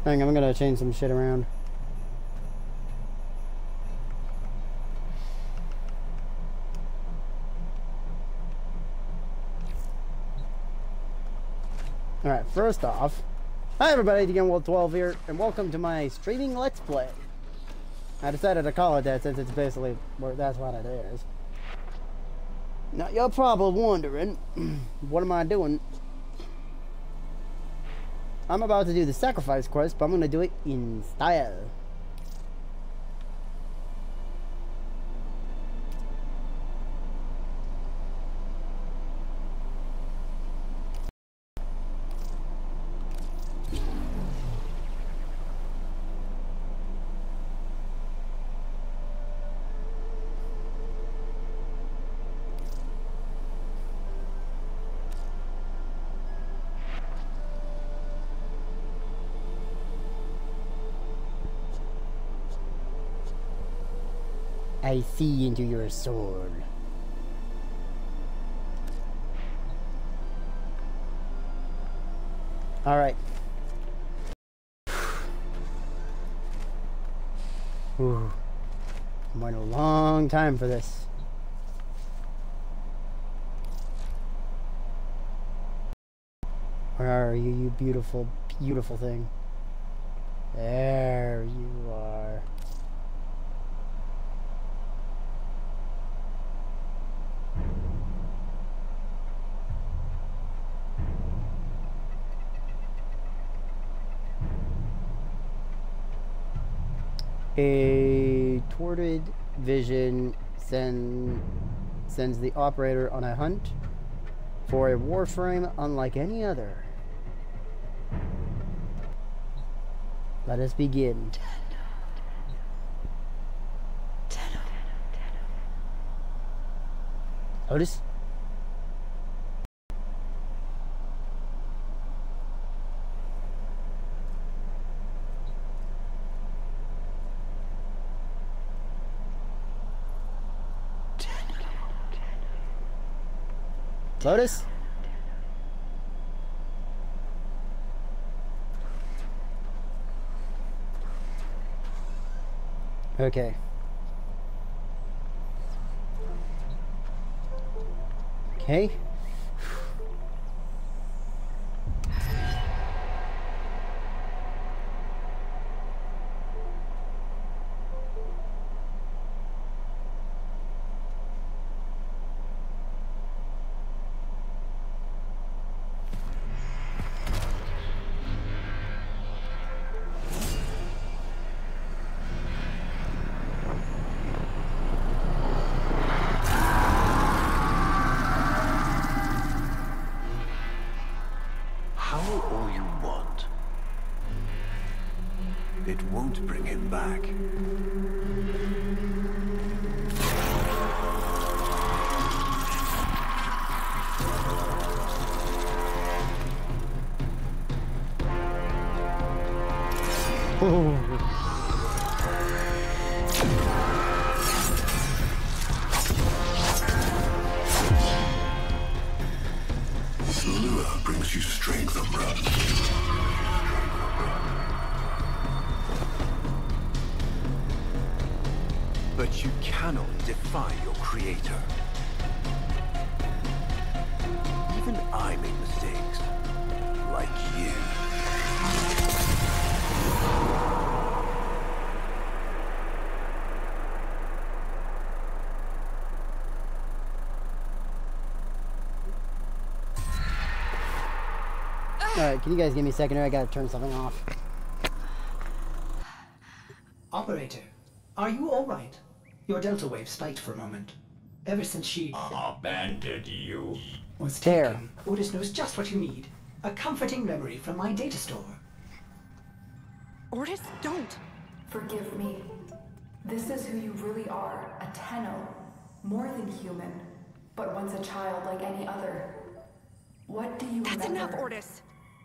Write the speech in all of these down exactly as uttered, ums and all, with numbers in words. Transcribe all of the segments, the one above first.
Hang on, I'm gonna change some shit around. Alright, first off, hi everybody, D G World twelve here, and welcome to my streaming Let's Play. I decided to call it that since it's basically, well, that's what it is. Now, you're probably wondering, what am I doing? I'm about to do the sacrifice quest, but I'm gonna do it in style. I see into your soul. All right. Ooh. I'm waiting a long time for this. Where are you, you beautiful, beautiful thing? There you are. A thwarted vision send, sends the operator on a hunt for a warframe unlike any other. Let us begin. Otis? Lotus? Okay. Okay. It won't bring him back. Oh. Lure brings you strength, Umbra. But you cannot defy your creator. Even I make mistakes, like you. Alright, can you guys give me a second here? I gotta turn something off. Operator, are you alright? Your delta wave spiked for a moment. Ever since she abandoned you. was Tear. taken, Otis knows just what you need. A comforting memory from my data store. Otis, don't! Forgive me. This is who you really are, a Tenno. More than human, but once a child like any other. What do you That's remember? enough, Otis!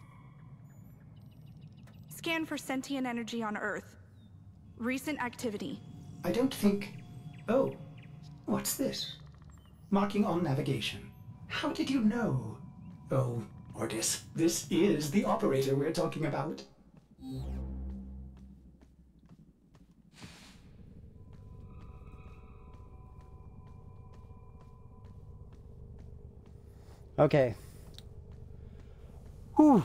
Scan for sentient energy on Earth. Recent activity. I don't think... Oh, what's this? Marking on navigation. How did you know? Oh, Otis, this is the operator we're talking about. Okay. Whew.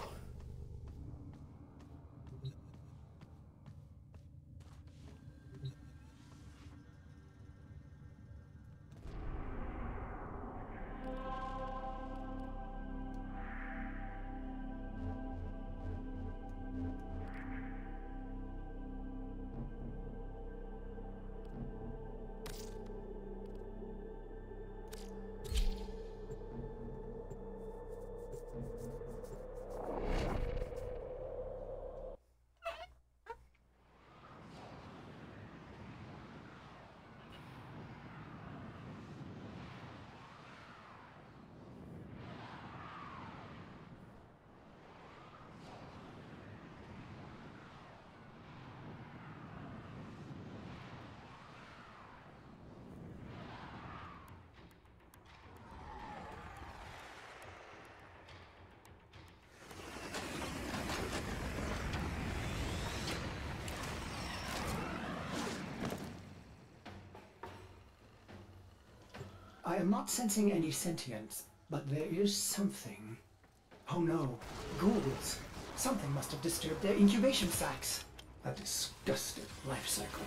I am not sensing any sentience, but there is something. Oh no, ghouls. Something must have disturbed their incubation sacs. A disgusting life cycle.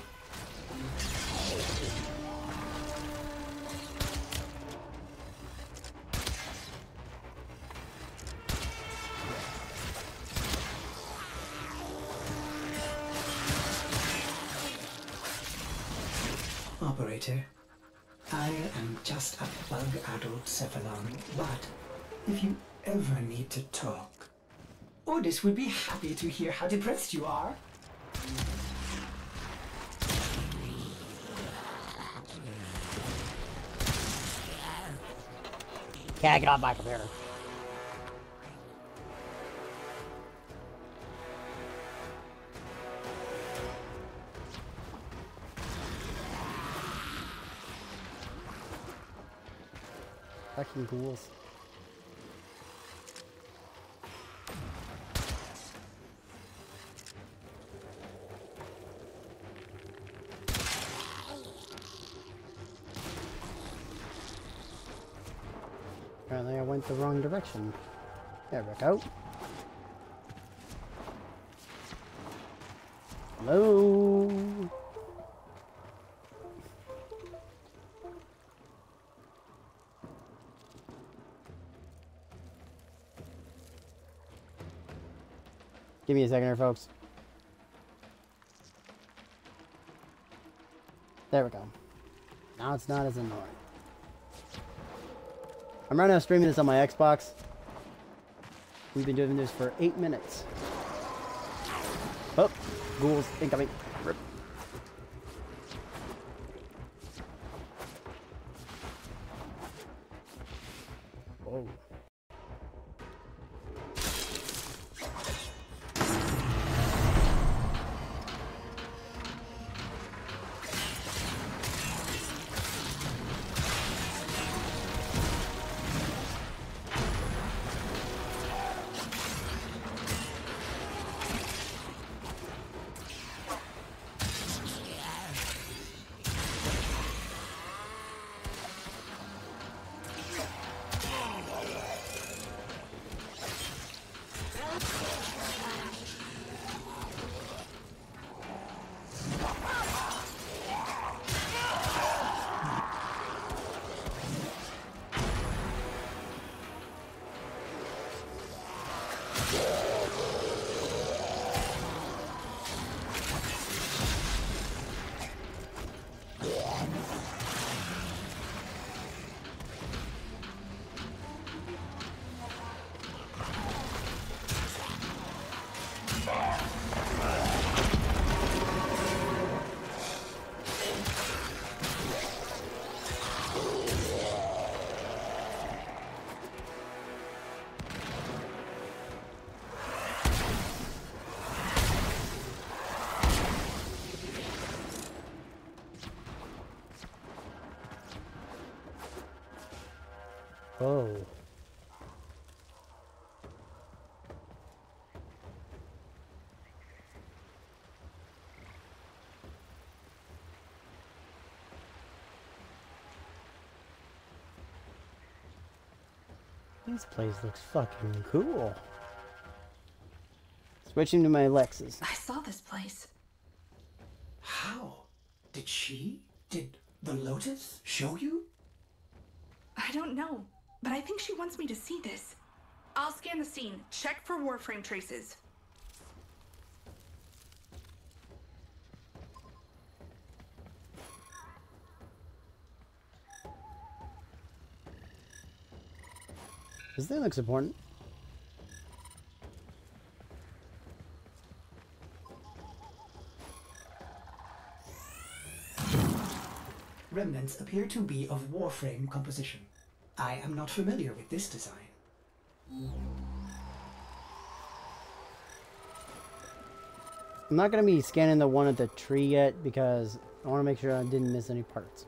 Operator, I am just a bug-addled Cephalon, but if you ever need to talk, Ordis would be happy to hear how depressed you are. Can't get off my computer. Fucking ghouls. Apparently I went the wrong direction. There we go. Hello. Give me a second here, folks. There we go. Now it's not as annoying. I'm right now streaming this on my Xbox. We've been doing this for eight minutes. Oh, ghouls incoming. Rip. Whoa. Oh. This place looks fucking cool. Switching to my Lexus. I saw this place. How? Did she? Did the Lotus show you? I don't know, but I think she wants me to see this. I'll scan the scene, check for Warframe traces. This thing looks important. Remnants appear to be of Warframe composition. I am not familiar with this design. I'm not going to be scanning the one at the tree yet because I want to make sure I didn't miss any parts.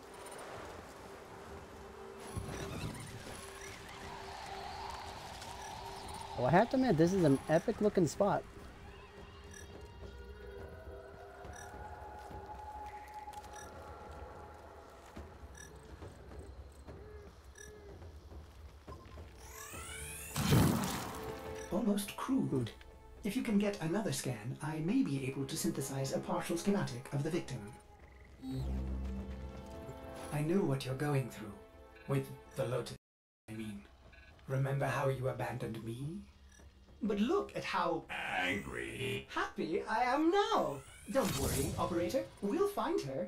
Well, I have to admit, this is an epic looking spot. Almost crude. If you can get another scan, I may be able to synthesize a partial schematic of the victim. I know what you're going through. With the Lotus, I mean. Remember how you abandoned me? But look at how Angry. happy I am now! Don't worry, operator. We'll find her.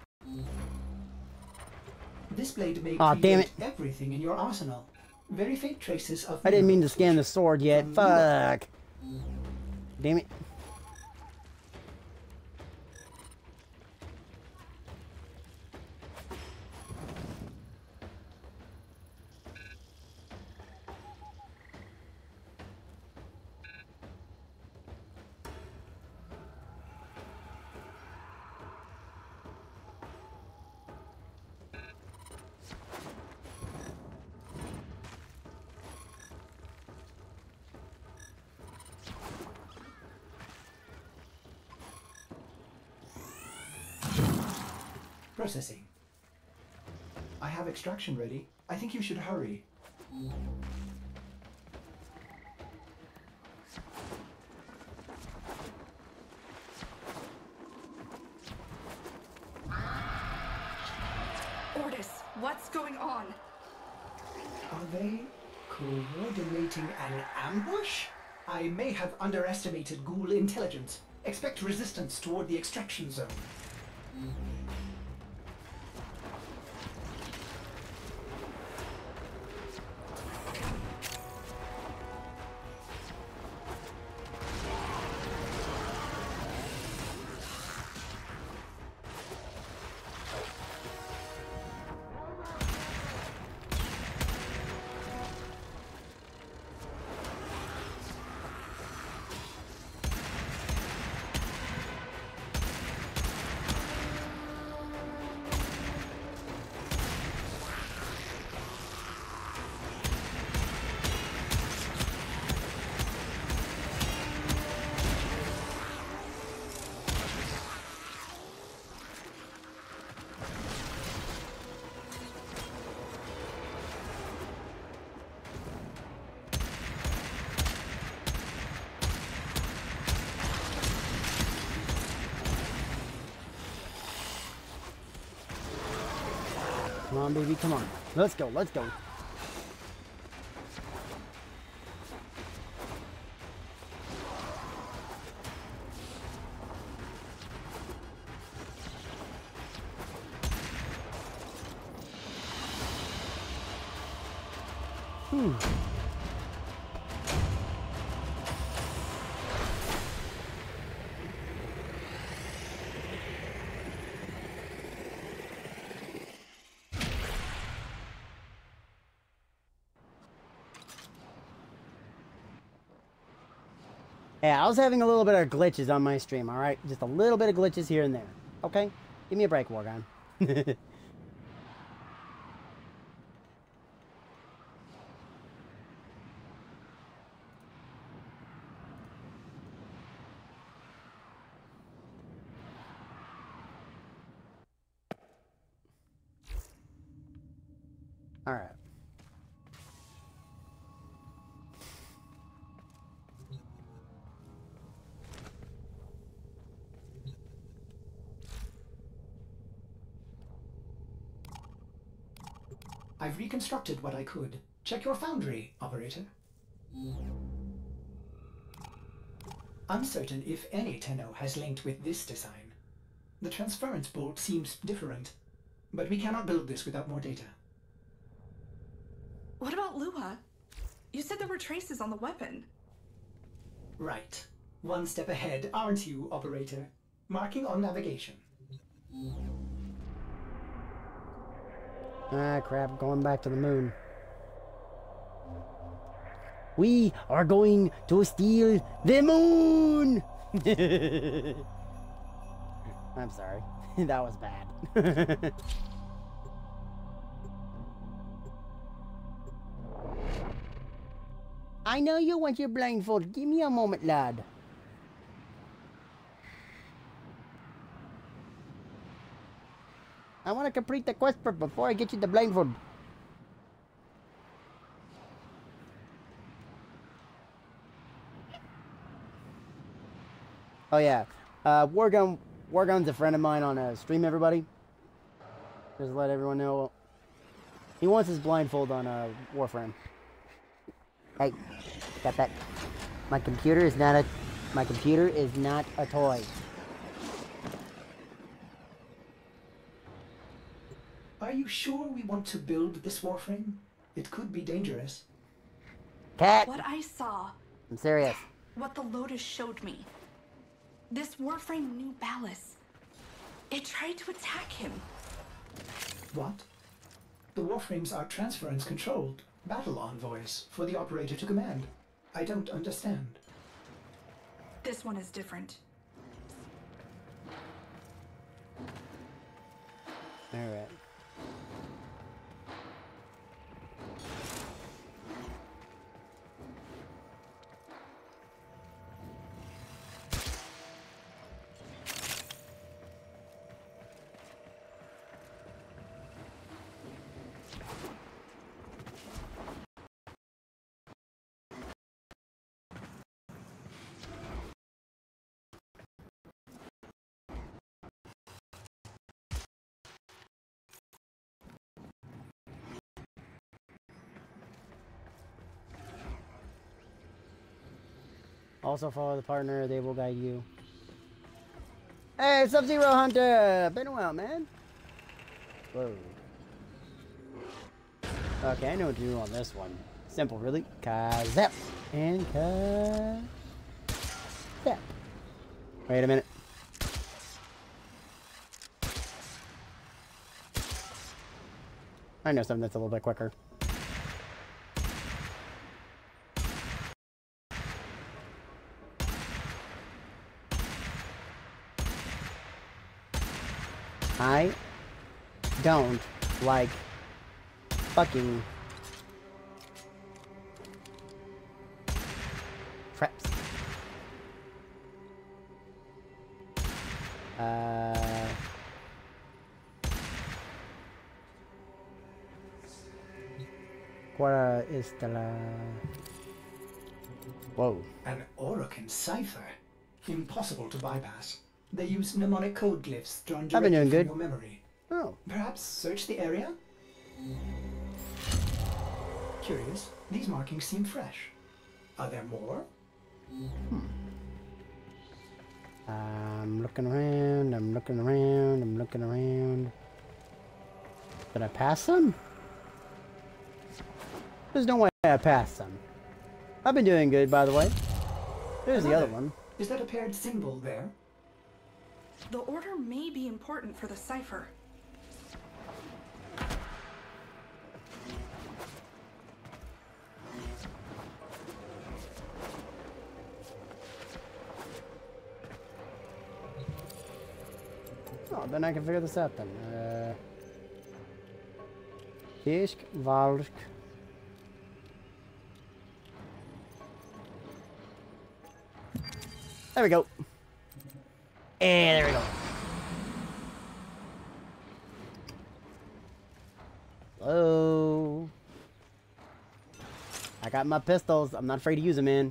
This blade may Aw, damn create everything in your arsenal. Very faint traces of... I didn't mean to scan the sword yet. Fuck. Damn it. Processing. I have extraction ready. I think you should hurry. Ordis, what's going on? Are they coordinating an ambush? I may have underestimated ghoul intelligence. Expect resistance toward the extraction zone. Come on, baby, come on. Let's go, let's go. Hmm. Yeah, I was having a little bit of glitches on my stream, alright? Just a little bit of glitches here and there. Okay? Give me a break, Wargon. Alright. I've reconstructed what I could. Check your foundry, operator. Uncertain if any Tenno has linked with this design. The transference bolt seems different, but we cannot build this without more data. What about Lua? You said there were traces on the weapon. Right. One step ahead, aren't you, operator? Marking on navigation. Ah, crap. Going back to the moon. We are going to steal the moon! I'm sorry. That was bad. I know you want your blindfold. Give me a moment, lad. I want to complete the quest before I get you the blindfold. Oh yeah, uh, Wargun, Wargun's a friend of mine on a stream, everybody. Just to let everyone know. He wants his blindfold on uh, Warframe. Hey, got that. My computer is not a, my computer is not a toy. Are you sure we want to build this Warframe? It could be dangerous. Cat! What I saw, I'm serious. what the Lotus showed me. This Warframe knew Ballas. It tried to attack him. What? The Warframes are transference controlled, battle envoys for the operator to command. I don't understand. This one is different. Alright. Also follow the partner, they will guide you. Hey, Sub-Zero Hunter! Been a while, man. Whoa. Okay, I know what to do on this one. Simple, really. Ka-zap! And ka-zap. Wait a minute. I know something that's a little bit quicker. I don't like fucking traps. Uh, What is the la... Whoa. An Orokin cipher? Impossible to bypass. They use mnemonic code glyphs drawn I've been directly doing from good. your memory. Oh. Perhaps search the area? Curious, these markings seem fresh. Are there more? Hmm. I'm looking around, I'm looking around, I'm looking around. Did I pass some? There's no way I passed some. I've been doing good, by the way. There's the other one. Is that a paired symbol there? The order may be important for the cipher. Oh, then I can figure this out then. Uh, Fisk, Valk. There we go. And there we go. Hello. I got my pistols. I'm not afraid to use them, man.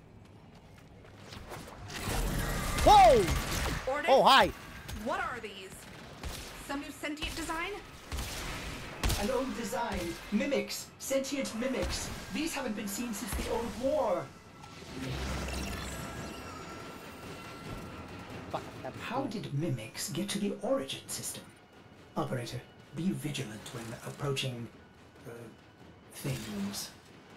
Whoa! Ordis, Oh, hi. what are these? Some new sentient design? An old design. Mimics. Sentient mimics. These haven't been seen since the old war. Fuck. That How did mimics get to the origin system? Operator, be vigilant when approaching... Uh, things.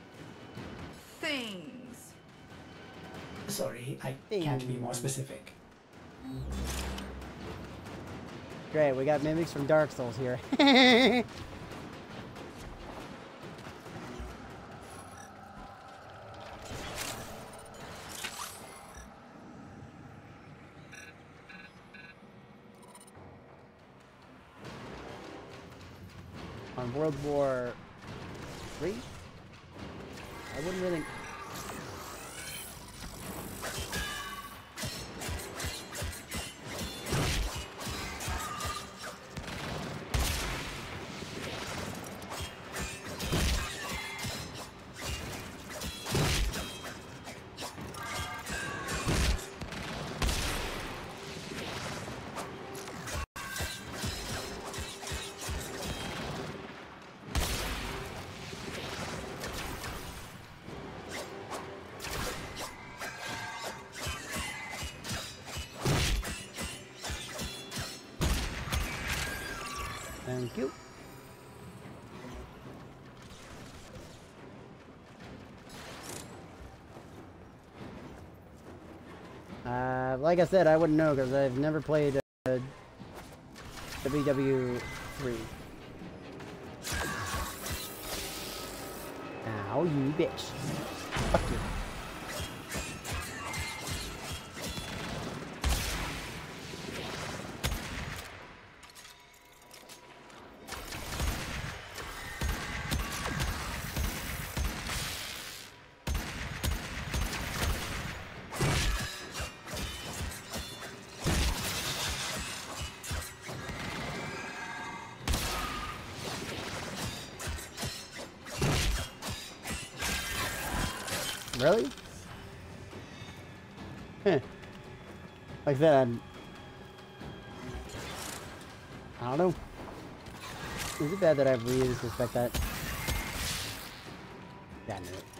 Things. Sorry, I can't be more specific. Great, we got mimics from Dark Souls here. On World War Three, I wouldn't really. Thank you. Uh, like I said, I wouldn't know because I've never played uh, W W three. Ow, you bitch. Fuck you. Really? Huh. Like that. I don't know. Is it bad that I really suspect that? Yeah, I knew it.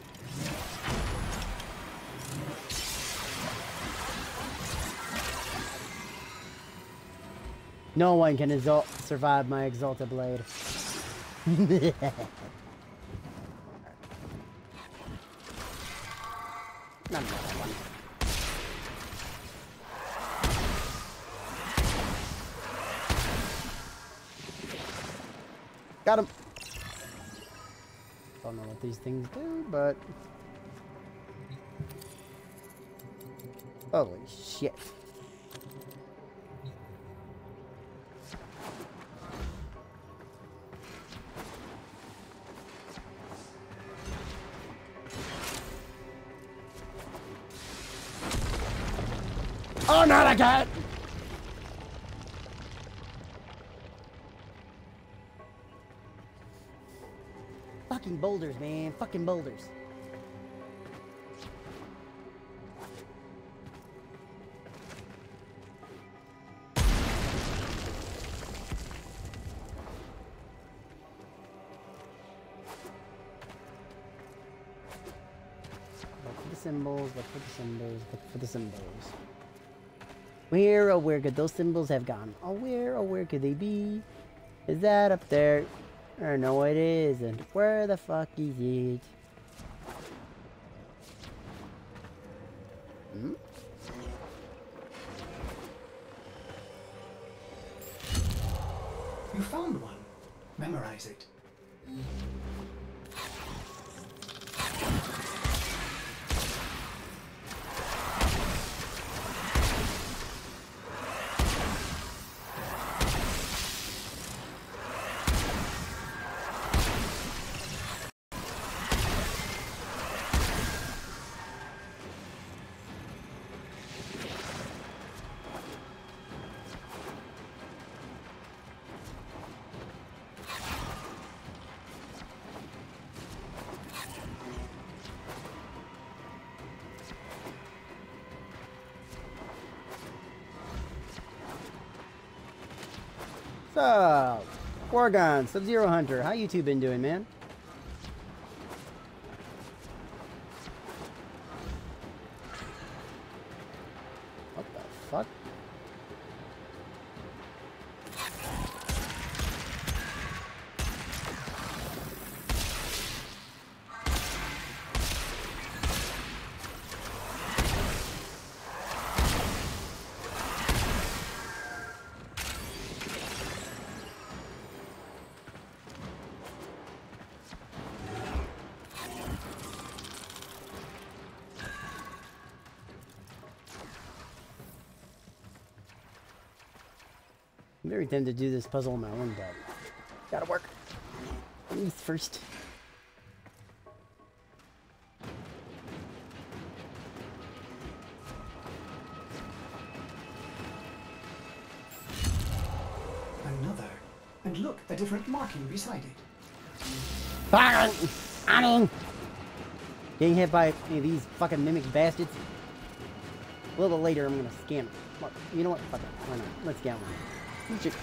No one can exalt survive my exalted blade. Not another one. Got him. Don't know what these things do, but holy shit. Oh, not again! Fucking boulders, man. Fucking boulders. Look for the symbols, look for the symbols, look for the symbols. Where, oh where could those symbols have gone? Oh where, oh where could they be? Is that up there? Or no it isn't. Where the fuck is it? Hmm? You found one. Memorize it. So, Gorgon, Sub-Zero Hunter, how you two been doing, man? What the fuck? I'm very tempted to do this puzzle on my own, but gotta work. East first. Another. And look, a different marking beside it. Fucking! I mean, getting hit by any of these fucking mimic bastards. A little bit later, I'm gonna scam it. Well, you know what? Fuck it. Why not? Let's scam one. Shoot.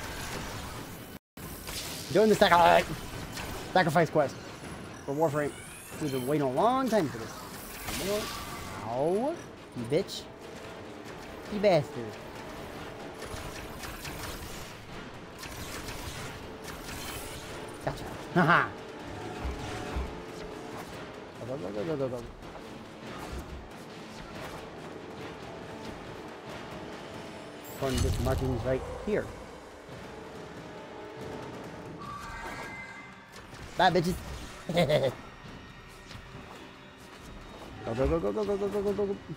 Doing the sac sacrifice quest for Warframe. We've been waiting a long time for this. You know what? Ow, you bitch. You bastard. Gotcha. Haha. Go, go, go, go, go, go. According to this markings right here. Bye, bitches. Go, go, go, go, go, go, go, go, go, go.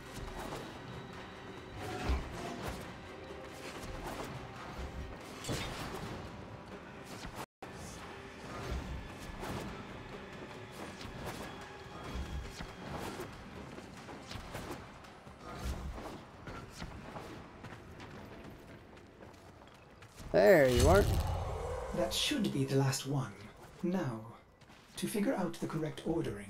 There you are. That should be the last one. Now, to figure out the correct ordering.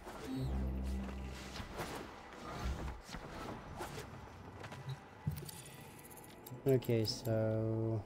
Okay, so...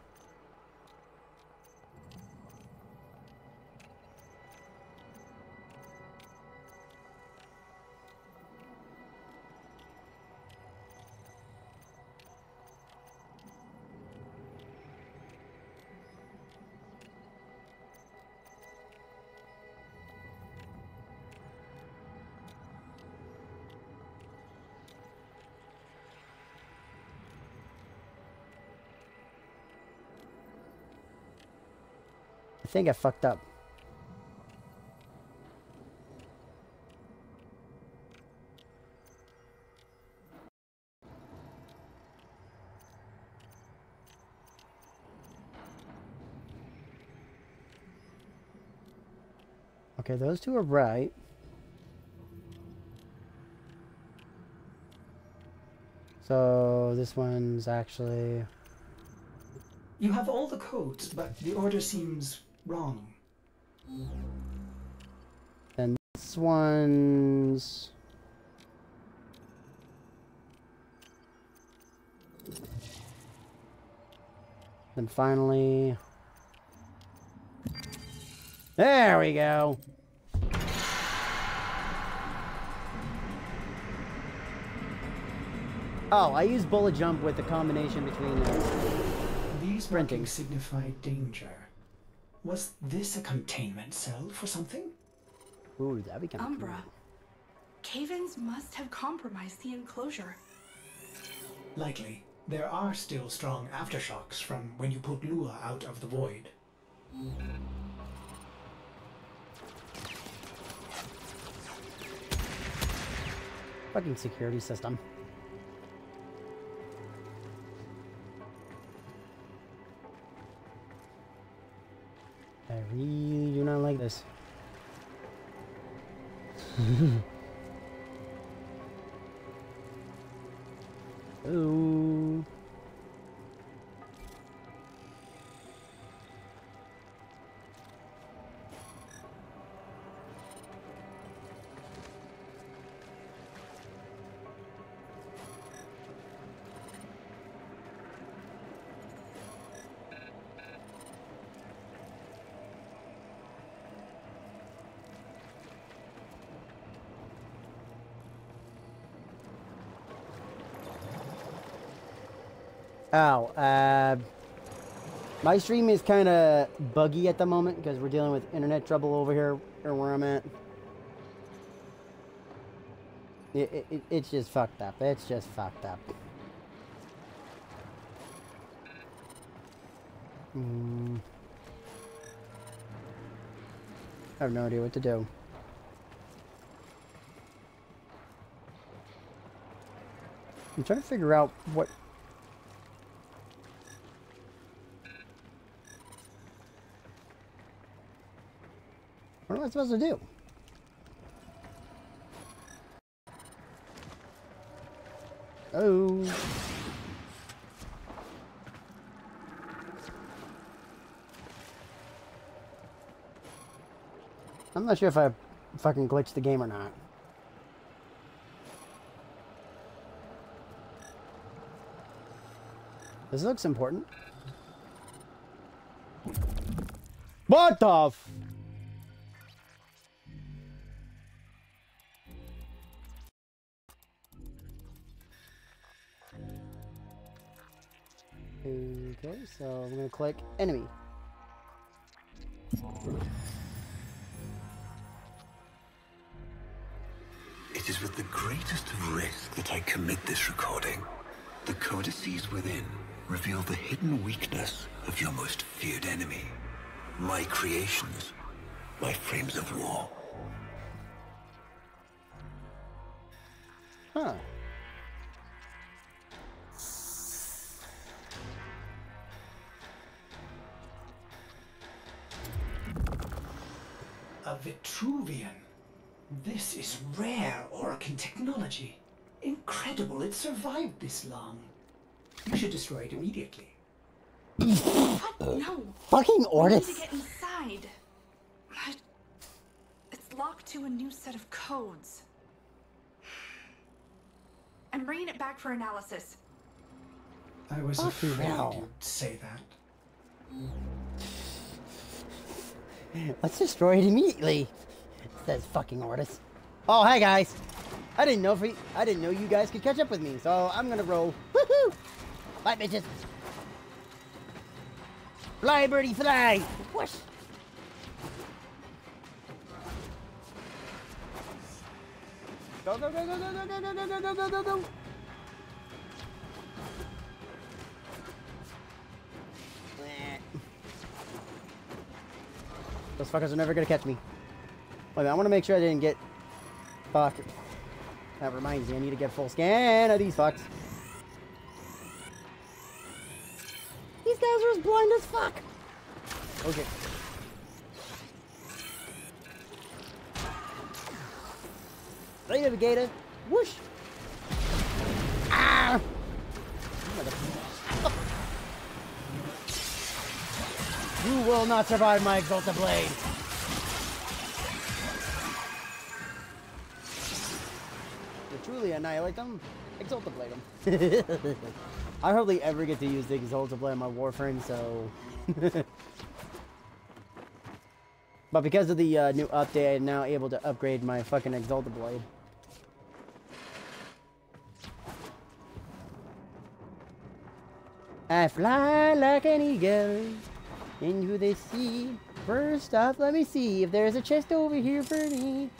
I think I fucked up. Okay, those two are right. So this one's actually... You have all the codes, but the order seems wrong. Then this one's... Then finally... There we go! Oh, I use bullet jump with the combination between uh, These sprinting. markings signify danger. Was this a containment cell for something? Ooh, that'd be kind of Umbra. Cave-ins must have compromised the enclosure. Likely. There are still strong aftershocks from when you put Lua out of the void. Fucking security system. I really do not like this. Ooh. Oh, uh, my stream is kind of buggy at the moment because we're dealing with internet trouble over here or where I'm at. It, it, it, it's just fucked up. It's just fucked up. Mm. I have no idea what to do. I'm trying to figure out what... What am I supposed to do? Oh. I'm not sure if I fucking glitched the game or not. This looks important. What the f- Okay, so I'm gonna click enemy. It is with the greatest of risk that I commit this recording. The codices within reveal the hidden weakness of your most feared enemy. My creations, my frames of war. Huh. A Vitruvian. This is rare Orokin technology. Incredible it survived this long. You should destroy it immediately. What? No. Fucking We need Ortis. to get inside. But it's locked to a new set of codes. I'm bringing it back for analysis. I was Fucking afraid hell. you'd say that. Let's destroy it immediately. Says fucking Ortis. Oh, hi guys. I didn't know if we, I didn't know you guys could catch up with me, so I'm gonna roll. Woohoo! Bye, bitches. Fly, birdie, fly. Whoosh. Go, go, go, go, go, go, go, go, go, go, go, go, go. Those fuckers are never gonna catch me. Wait a minute, I want to make sure I didn't get... Fuck. That reminds me, I need to get full scan of these fucks. These guys are as blind as fuck. Okay. Later, Vegeta. Whoosh. Ah! You will not survive my Exalted Blade. To truly annihilate them, Exalted Blade them. I hardly ever get to use the Exalted Blade on my Warframe, so... But because of the uh, new update, I'm now able to upgrade my fucking Exalted Blade. I fly like an eagle into the sea. First off, let me see if there's a chest over here for me.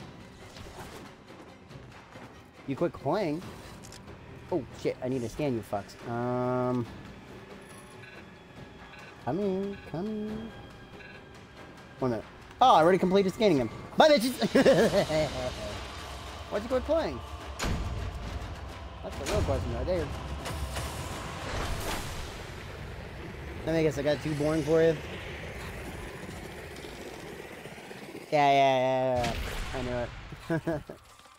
You quit playing. Oh shit, I need to scan you fucks. Um Come in, come in. One minute. Oh, I already completed scanning them. Bye bitches! Why'd you quit playing? That's the real question right there. I guess I got too boring for you. Yeah, yeah, yeah, yeah. I knew it.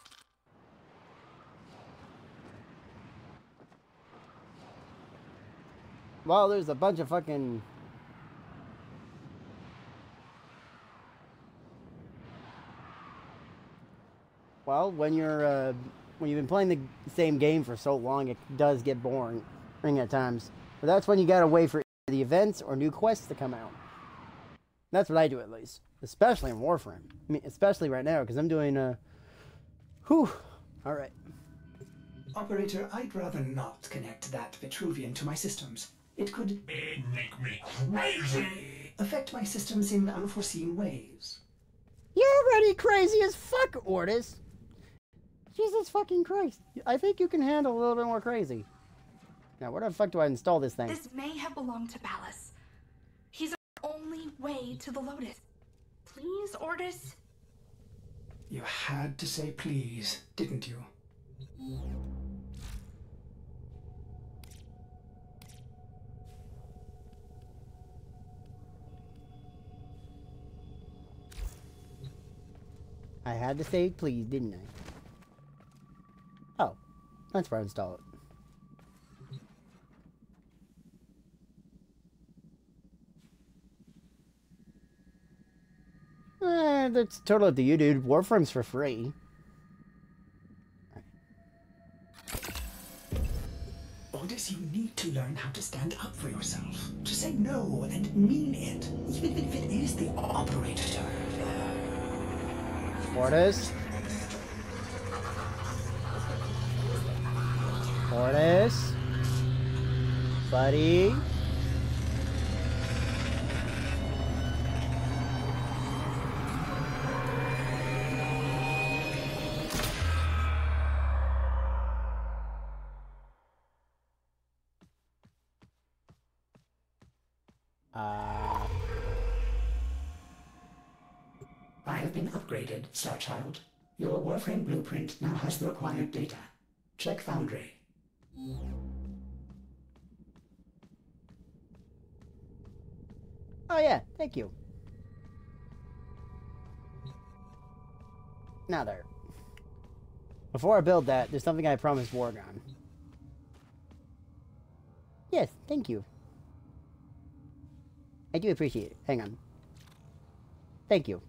Well, there's a bunch of fucking... Well, when you're, uh, when you've been playing the same game for so long, it does get boring at times. But that's when you gotta wait for the events or new quests to come out. That's what I do, at least. Especially in Warframe. I mean, especially right now, because I'm doing, uh... Whew. Alright. Operator, I'd rather not connect that Vitruvian to my systems. It could It make me crazy. affect my systems in unforeseen ways. You're already crazy as fuck, Ordis. Jesus fucking Christ. I think you can handle a little bit more crazy. Now, where the fuck do I install this thing? This may have belonged to Ballas. He's our only way to the Lotus. Please, Ordis? You had to say please, didn't you? I had to say please, didn't I? Oh, that's where I install it. Eh, that's totally up to you, dude. Warframe's for free. Ordis, you need to learn how to stand up for yourself. To say no and mean it, even if it is the operator. Ordis? Ordis? Buddy? Uh... I have been upgraded, Starchild. Your Warframe blueprint now has the required data. Check Foundry. Oh yeah, thank you. Now there. Before I build that, there's something I promised Wargon. Yes, thank you. I do appreciate it. Hang on. Thank you.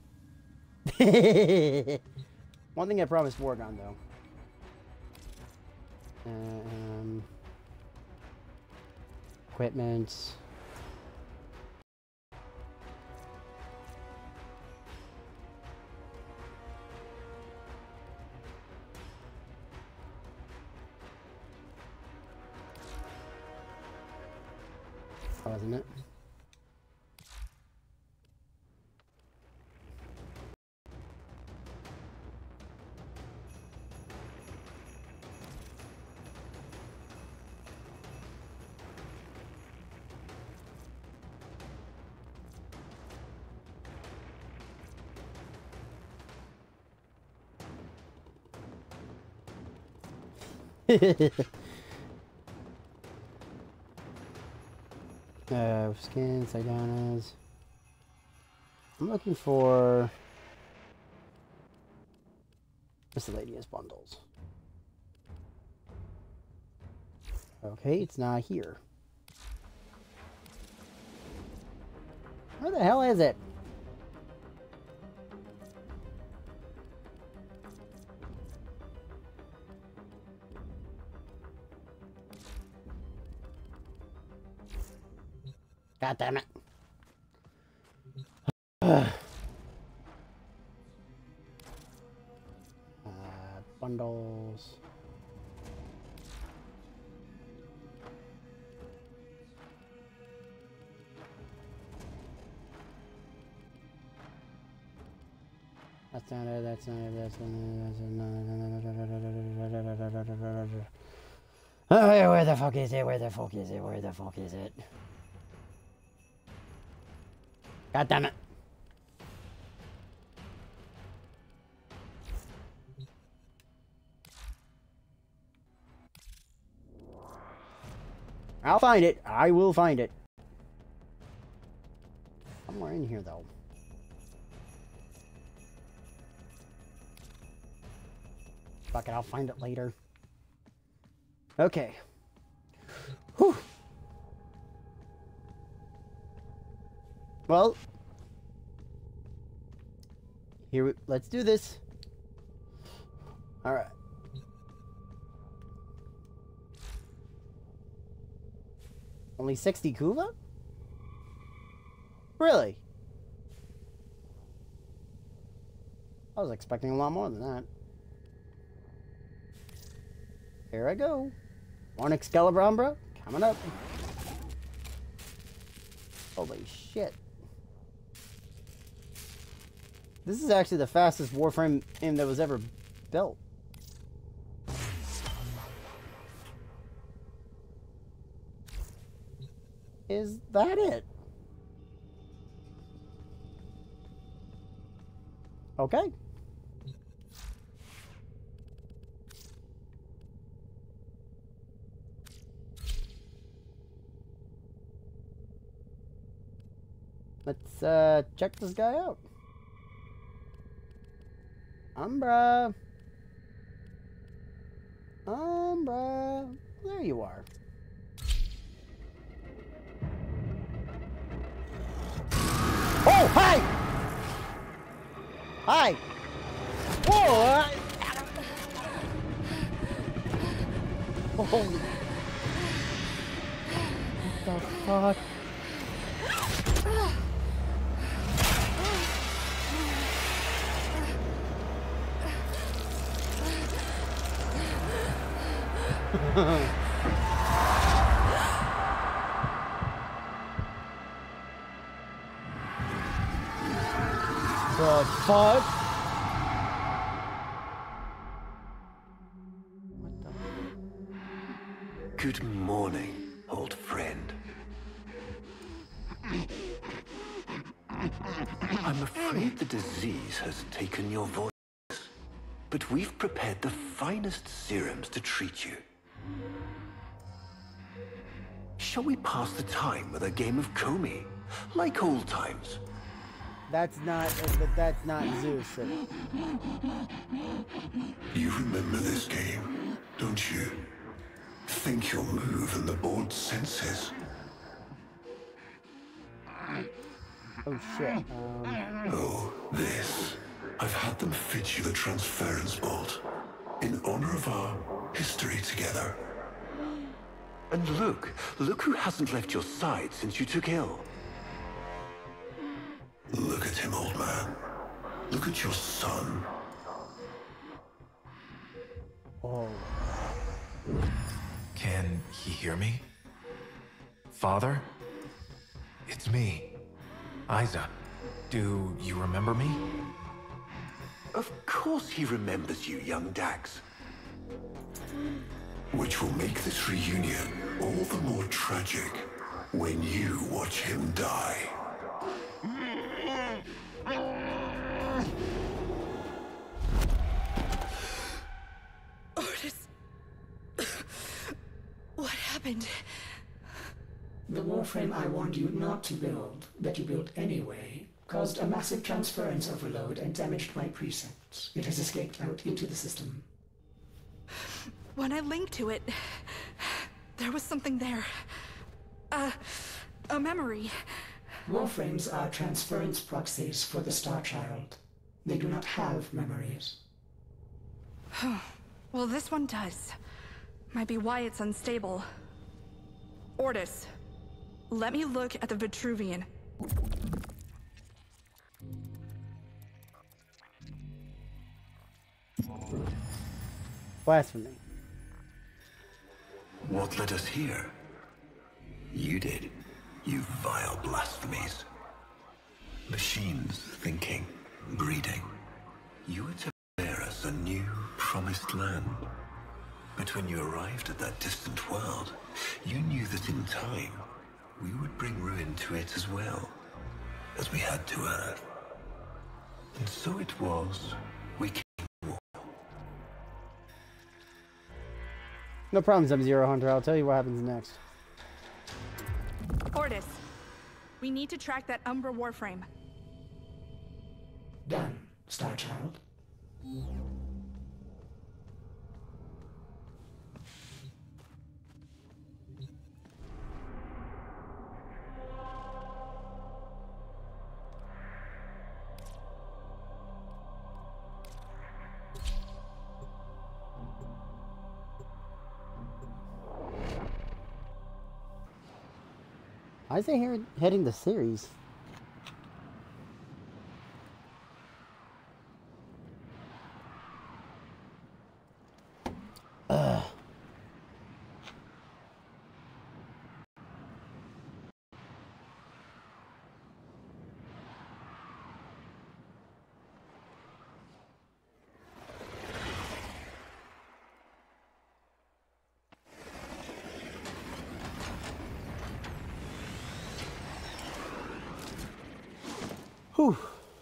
One thing I promised Wargon, though. Um, equipment. Oh, wasn't it? uh, skin, Sidonas. I'm looking for miscellaneous bundles. Okay, it's not here. Where the hell is it? God damn it. uh, bundles. That's not it, that's not it, that's not it, that's not it. Oh, where the fuck is it? Where the fuck is it? Where the fuck is it? God damn it. I'll find it. I will find it. Somewhere in here, though. Fuck it, I'll find it later. Okay. Whew. Well, here we, let's do this. All right. Only sixty Kuva? Really? I was expecting a lot more than that. Here I go. One Excalibur Umbra coming up. Holy shit. This is actually the fastest Warframe game that was ever built. Is that it? Okay. Let's uh, check this guy out. Umbra. Umbra. There you are. Oh, hi! Hi! Whoa! Holy... What the fuck? The fuck? What the? Good morning, old friend. I'm afraid the disease has taken your voice, but we've prepared the finest serums to treat you. Shall we pass the time with a game of Comey, like old times? That's not, that's not Zeus. You remember this game, don't you? Think you'll move in the board senses. Oh shit. Um... Oh, this. I've had them fit you the transference bolt in honor of our history together. And look, look who hasn't left your side since you took ill. Look at him, old man. Look at your son. Oh. Can he hear me? Father? It's me, Isa. Do you remember me? Of course he remembers you, young Dax. Which will make this reunion all the more tragic when you watch him die. Ordis. What happened? The warframe I warned you not to build, that you built anyway, caused a massive transference overload and damaged my precepts. It has escaped out into the system. When I linked to it, there was something there. Uh, a memory. Warframes are transference proxies for the Star Child. They do not have memories. Well, this one does. Might be why it's unstable. Ordis, let me look at the Vitruvian. Blasphemy. What led us here? You did, you vile blasphemies. Machines thinking, breeding. You were to bear us a new, promised land. But when you arrived at that distant world, you knew that in time, we would bring ruin to it as well, as we had to Earth. And so it was, we came to war. No problem, Sub-Zero Hunter. I'll tell you what happens next. Ordis, we need to track that Umbra warframe. Done, Star Child. Why is they here heading to Ceres? Ugh. Whew.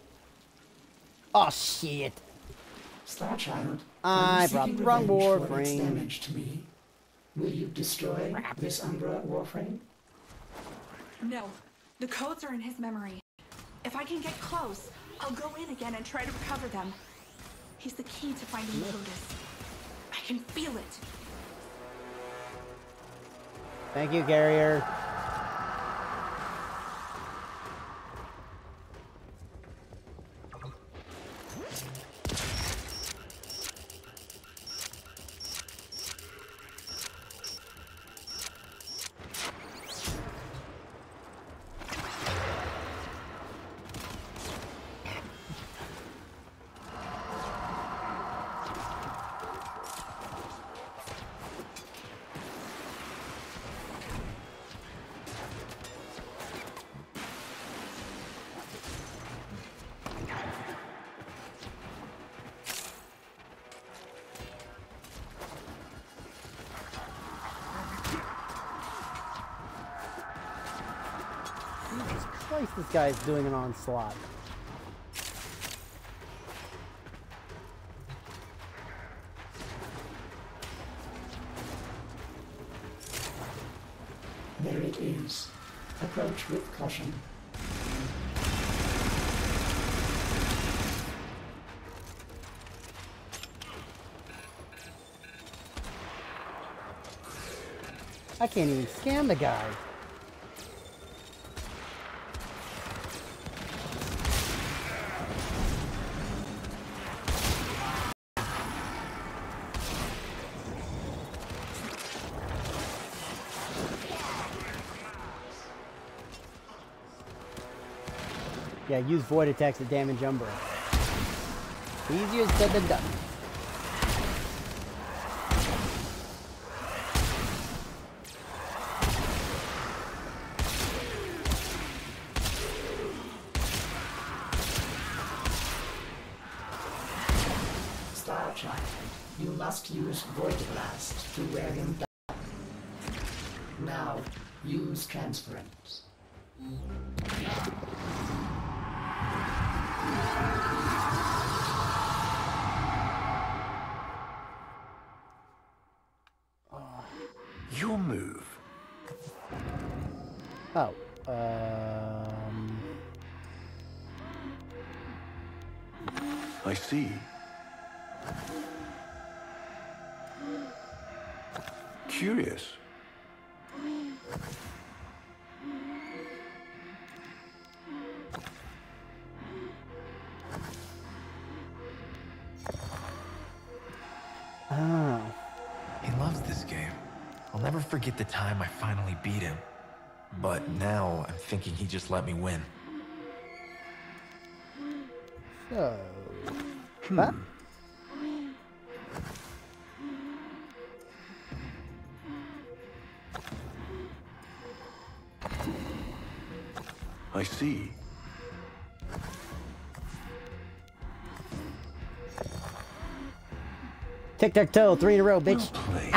Oh shit. Starchild, I are you brought seeking the wrong revenge for its Warframe. damage to me? Will you destroy this Umbra Warframe? No, the codes are in his memory. If I can get close, I'll go in again and try to recover them. He's the key to finding Codus. I can feel it. Thank you, Carrier. Christ, this guy's doing an onslaught. There it is. Approach with caution. I can't even scan the guy. Yeah, use void attacks to damage Umbra. Easier said than done. Starchild, you must use Void Blast to wear him down. Now, use Transference. Your move. Oh, um... I see. Curious. Oh. He loves this game. I'll never forget the time I finally beat him. But now I'm thinking he just let me win. So... Huh? I see. Tic-tac-toe, three in a row, bitch. Well played.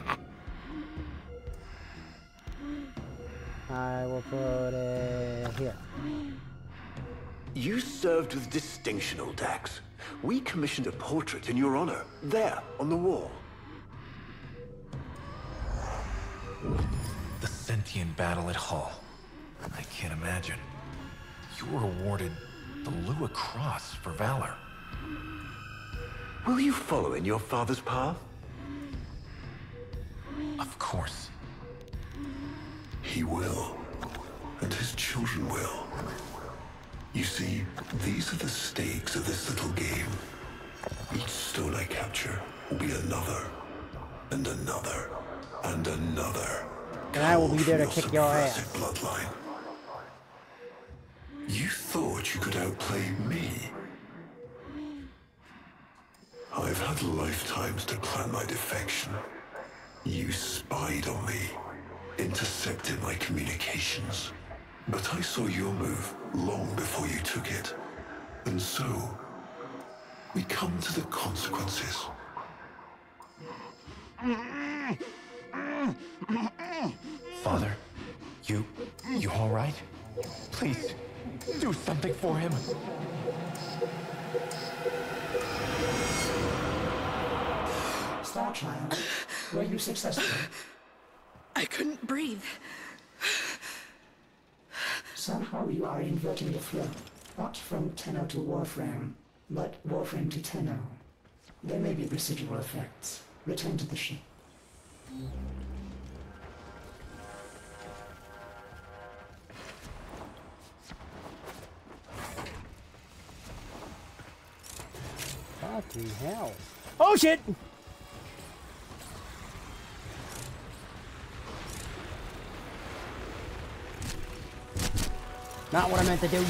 I will put it here. You served with distinction, old Dax. We commissioned a portrait in your honor, there, on the wall. The sentient battle at Hull. I can't imagine. You were awarded the Lua Cross for valor. Will you follow in your father's path? Of course. He will, and his children will. You see, these are the stakes of this little game. Each stone I capture will be another, and another, and another. And I will be there to Cull from kick your ass. subversive bloodline. You thought you could outplay me? I've had lifetimes to plan my defection. You spied on me, intercepted my communications. But I saw your move long before you took it. And so, we come to the consequences. Father, you... you all right? Please, Do something for him. Star Child, were you successful? I couldn't breathe. Somehow you are inverting the flow. Not from Tenno to Warframe, but Warframe to Tenno. There may be residual effects. Return to the ship. Fucking hell. Oh shit! Not what I meant to do.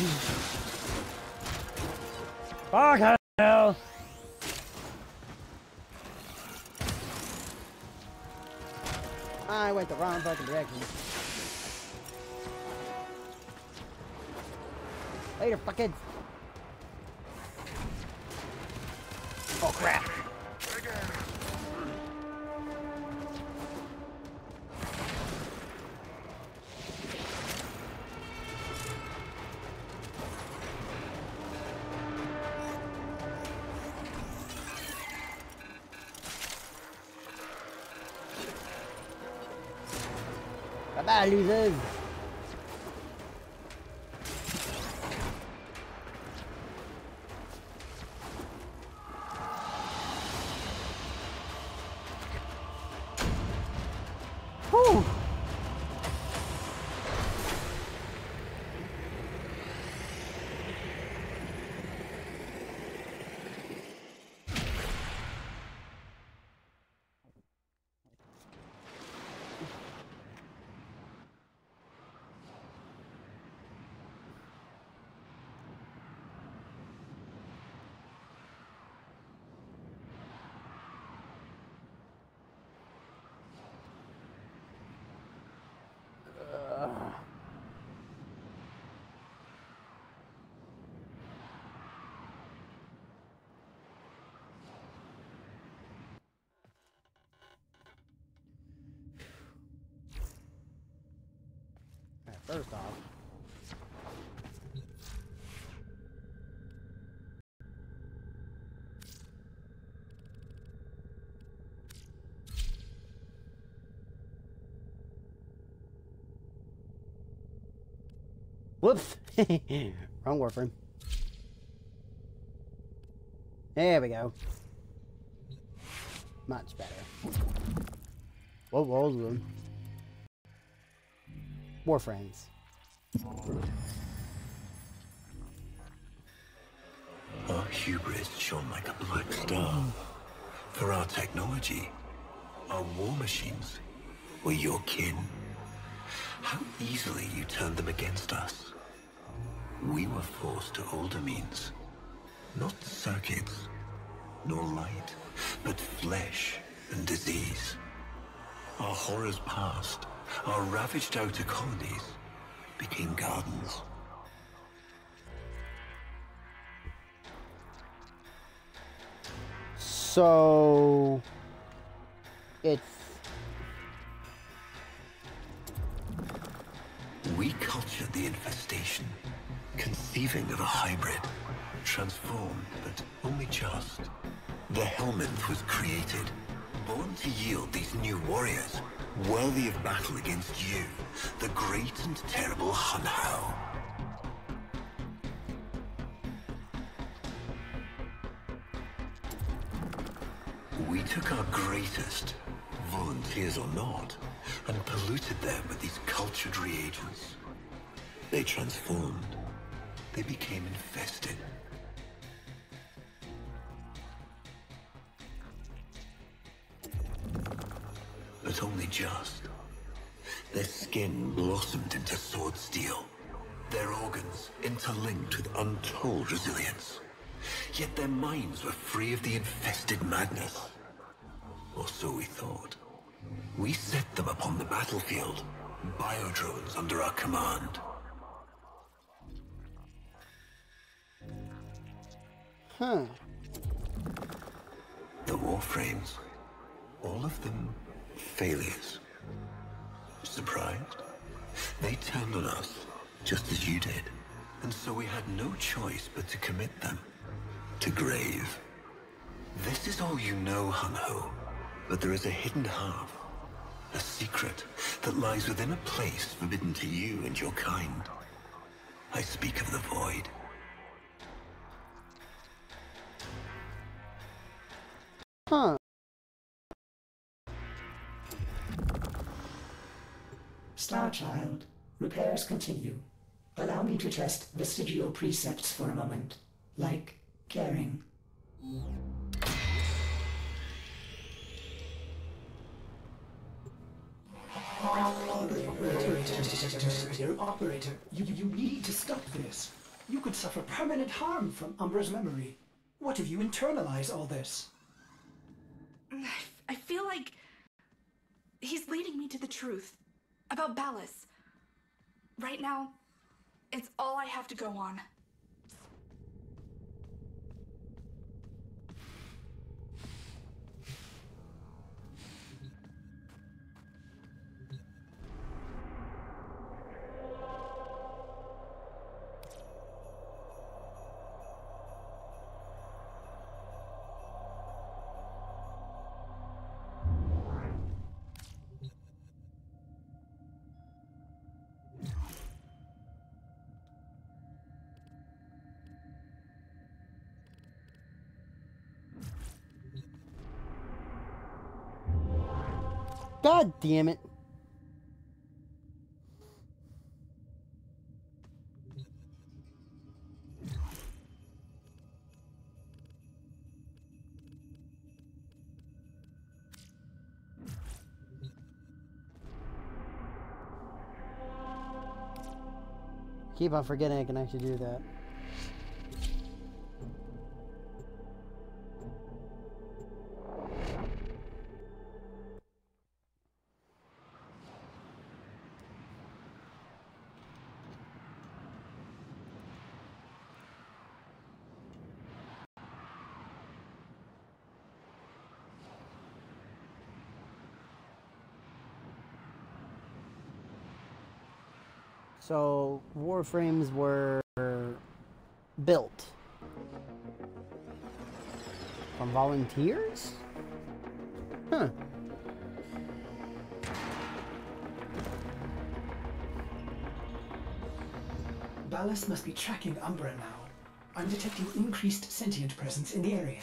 Fuck hell! I went the wrong fucking direction. Later, fuckheads. Oh crap! Bye-bye, losers! Whew! First off, whoops, wrong Warframe. There we go. Much better. What was them? Warframes. Our hubris shone like a black star. For our technology, our war machines were your kin. How easily you turned them against us. We were forced to older means. Not circuits, nor light, but flesh and disease. Our horrors passed. Our ravaged outer colonies became gardens. So it's we cultured the infestation, conceiving of a hybrid, transformed, but only just. The Helminth was created, born to yield these new warriors, worthy of battle against you, the great and terrible Hun Hao. We took our greatest, volunteers or not, and polluted them with these cultured reagents. They transformed. They became infested. But only just. Their skin blossomed into sword steel. Their organs interlinked with untold resilience. Yet their minds were free of the infested madness. Or so we thought. We set them upon the battlefield, biodrones under our command. huh. The Warframes, all of them failures. Surprised? They turned on us, just as you did. And so we had no choice but to commit them to grave. This is all you know, Hun-Ho, but there is a hidden half, a secret that lies within a place forbidden to you and your kind. I speak of the Void. Huh. Starchild, repairs continue. Allow me to test vestigial precepts for a moment, like caring. Operator, operator, you, you need to stop this. You could suffer permanent harm from Umbra's memory. What if you internalize all this? I feel like he's leading me to the truth about Ballas. Right now, it's all I have to go on. God damn it. Keep on forgetting I can actually do that. So, warframes were built from volunteers? Huh. Ballas must be tracking Umbra now. I'm detecting increased sentient presence in the area.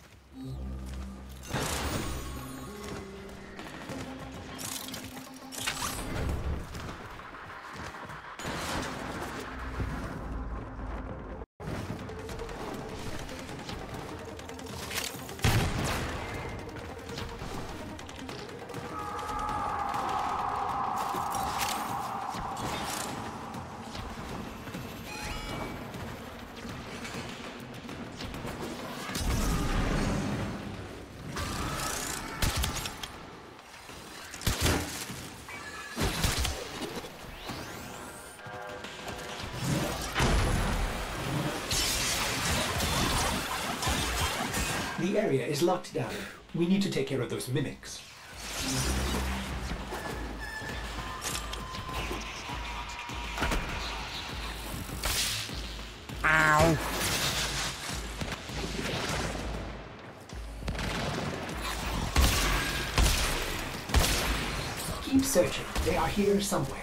The area is locked down. We need to take care of those mimics. Ow. Keep searching. They are here somewhere.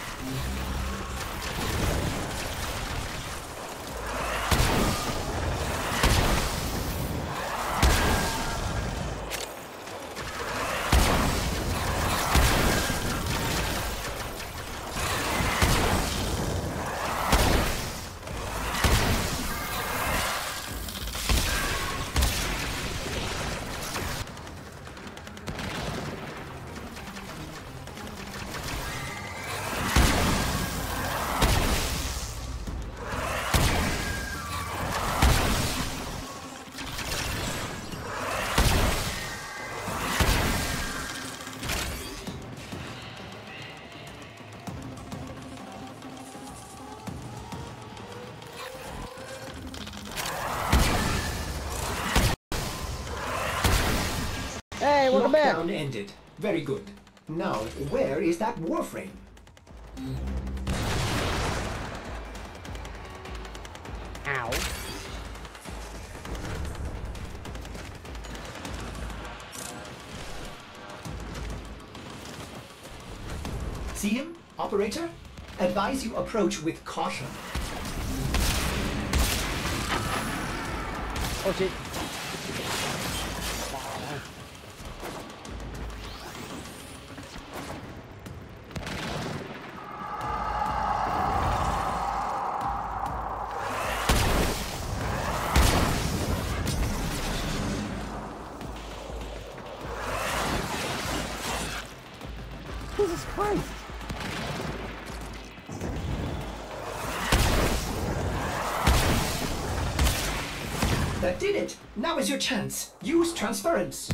Hey, welcome back. Lockdown ended. Very good. Now, where is that warframe? Ow. See him, operator? Advise you approach with caution. Oh shit. Jesus Christ. That did it! Now is your chance. Use transference.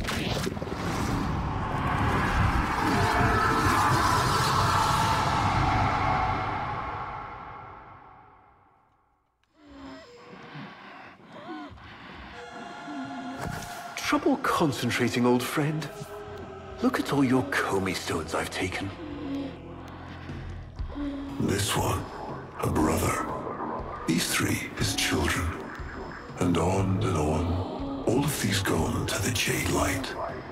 Trouble concentrating, old friend? Look at all your Komi stones I've taken. This one, a brother. These three, his children. And on and on, all of these gone to the Jade Light.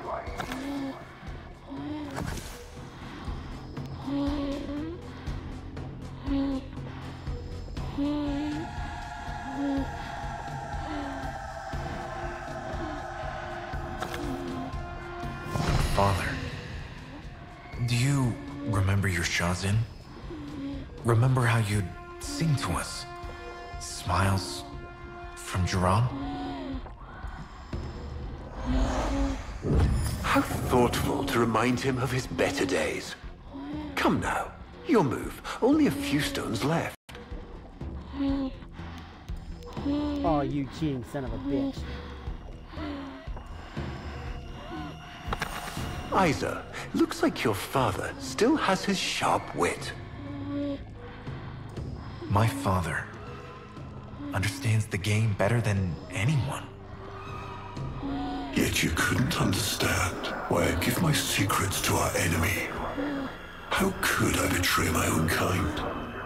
Father, do you remember your Shazin? Remember how you'd sing to us? Smiles from Jiran? How thoughtful to remind him of his better days. Come now, your move. Only a few stones left. Oh, you cheating son of a bitch. Isa, looks like your father still has his sharp wit. My father understands the game better than anyone. Yet you couldn't understand why I give my secrets to our enemy. How could I betray my own kind?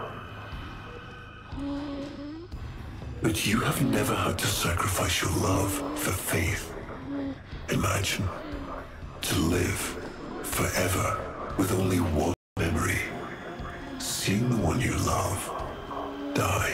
But you have never had to sacrifice your love for faith. Imagine, to live forever with only one memory. Seeing the one you love die.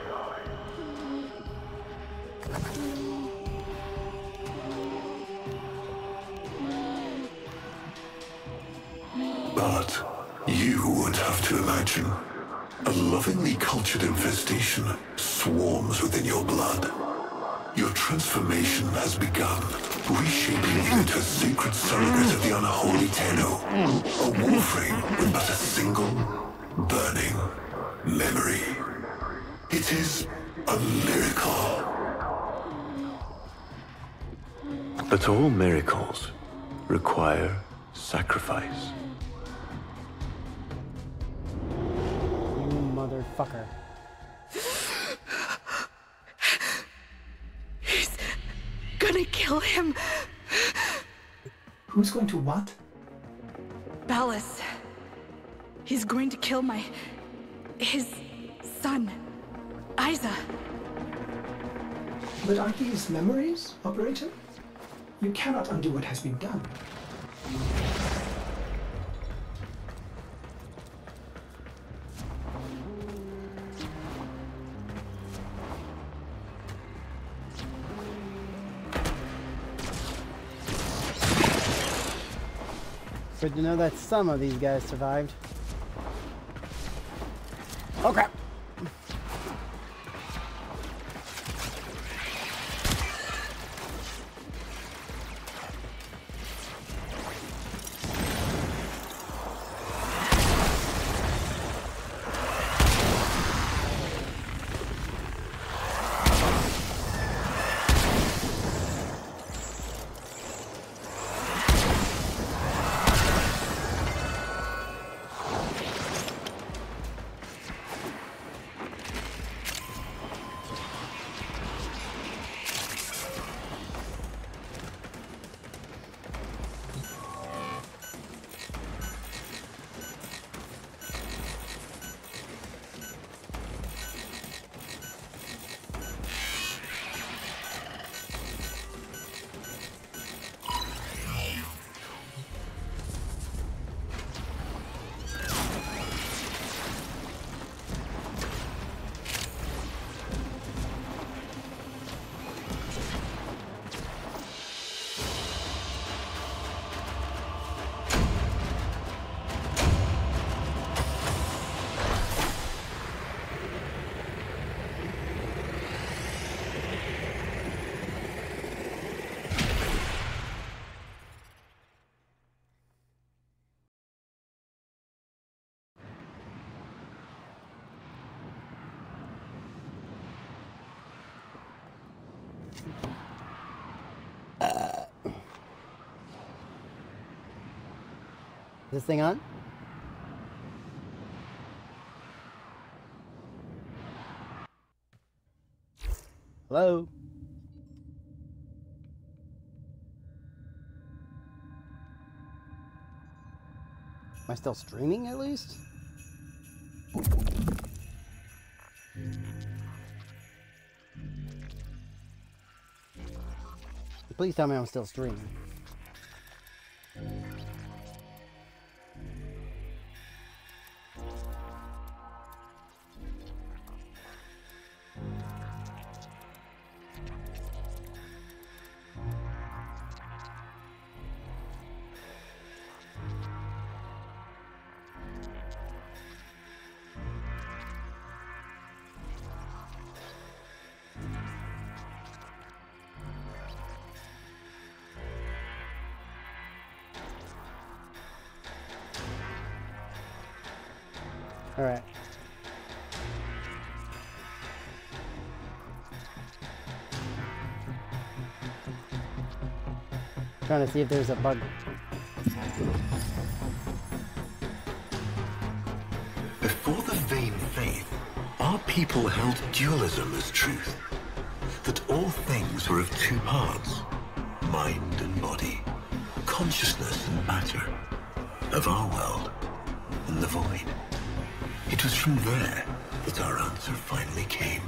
But you would have to imagine. A lovingly cultured infestation swarms within your blood. Your transformation has begun, reshaping you into a sacred surrogate of the unholy Tenno. A warframe with but a single, burning memory. It is a miracle. But all miracles require sacrifice. You motherfucker. He's gonna kill him. Who's going to what? Ballas. He's going to kill my... his son, Isa. But are these memories, operator? You cannot undo what has been done. Good to know that some of these guys survived. Oh crap! this thing on? Hello? Am I still streaming at least? Please tell me I'm still streaming. All right. Trying to see if there's a bug. Before the vain faith, our people held dualism as truth. That all things were of two parts, mind and body, consciousness and matter, of our world and the void. It was from there that our answer finally came.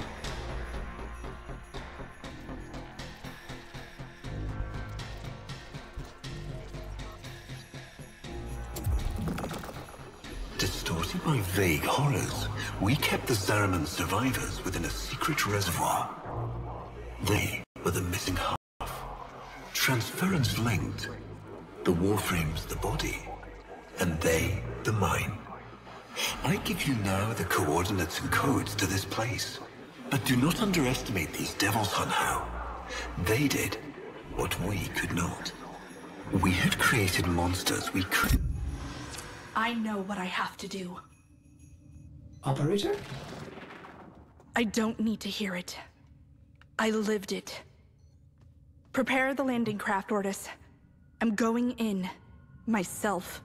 Distorted by vague horrors, we kept the Zariman survivors within a secret reservoir. They were the missing half. Transference linked. The Warframe's the body, and they the mind. I give you now the coordinates and codes to this place. But do not underestimate these devils, Hun Hao. They did what we could not. We had created monsters we could... I know what I have to do. Operator? I don't need to hear it. I lived it. Prepare the landing craft, Ordis. I'm going in. Myself.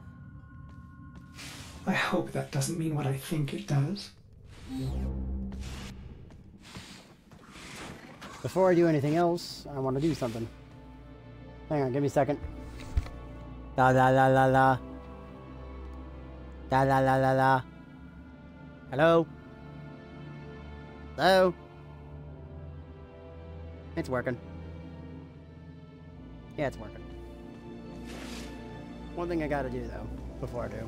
I hope that doesn't mean what I think it does. Before I do anything else, I want to do something. Hang on, give me a second. La la la la la. La la la la la. Hello? Hello? It's working. Yeah, it's working. One thing I gotta do, though, before I do.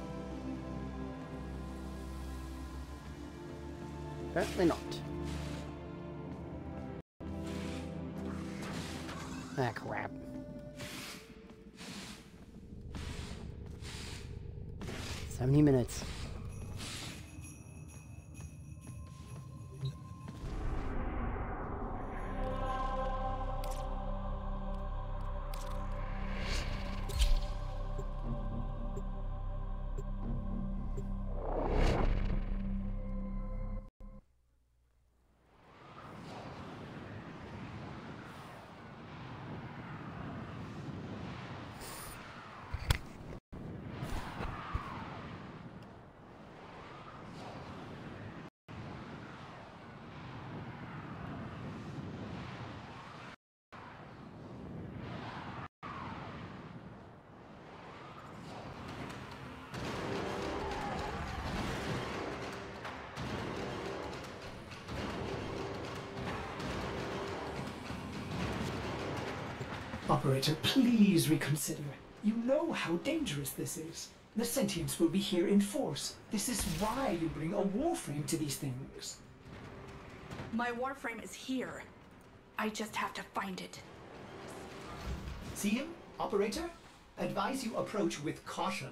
Apparently not. Ah, crap. Seventy minutes. Operator, please reconsider. You know how dangerous this is. The sentients will be here in force. This is why you bring a warframe to these things. My warframe is here. I just have to find it. See him, Operator? Advise you approach with caution.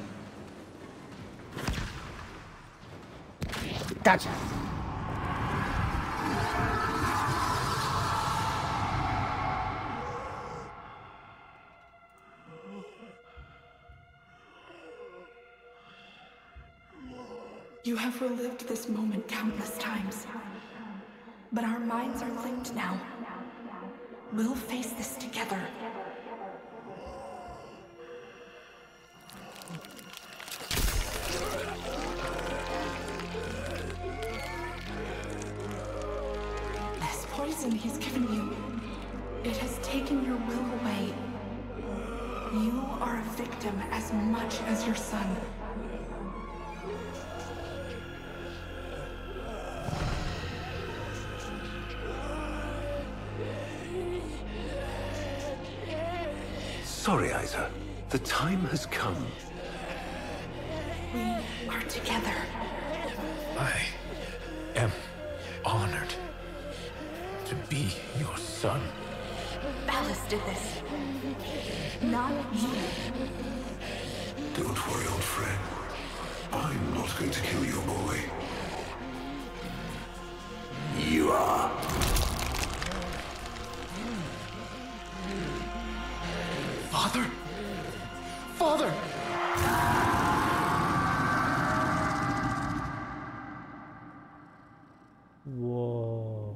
Gotcha. You have relived this moment countless times, but our minds are linked now. We'll face this together. This poison he's given you, it has taken your will away. You are a victim as much as your son. Sorry, Isa. The time has come. We are together. I am honored to be your son. Ballas did this. Not you. Don't worry, old friend. I'm not going to kill your boy. You are. Father? Father! Whoa.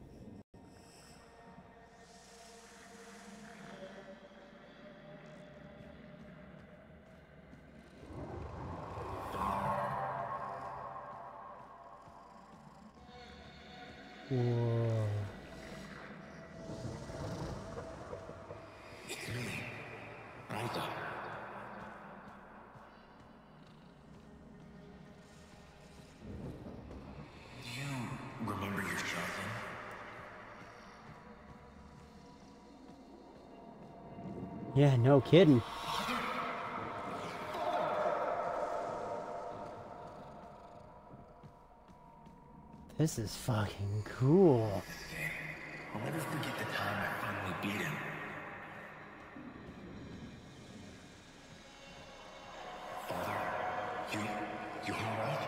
Whoa. It's me, Raisa. Do you remember your sharpen? Yeah, no kidding. This is fucking cool. I'll never forget the time I finally beat him. Father, you, you alright?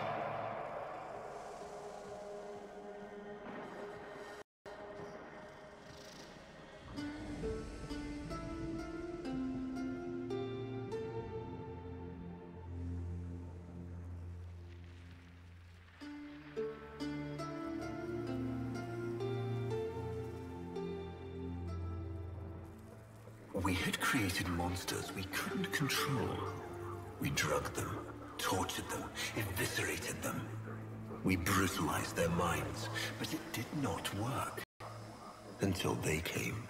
We had created monsters we couldn't control. We drugged them, tortured them, eviscerated them. We brutalized their minds, but it did not work. Until they came.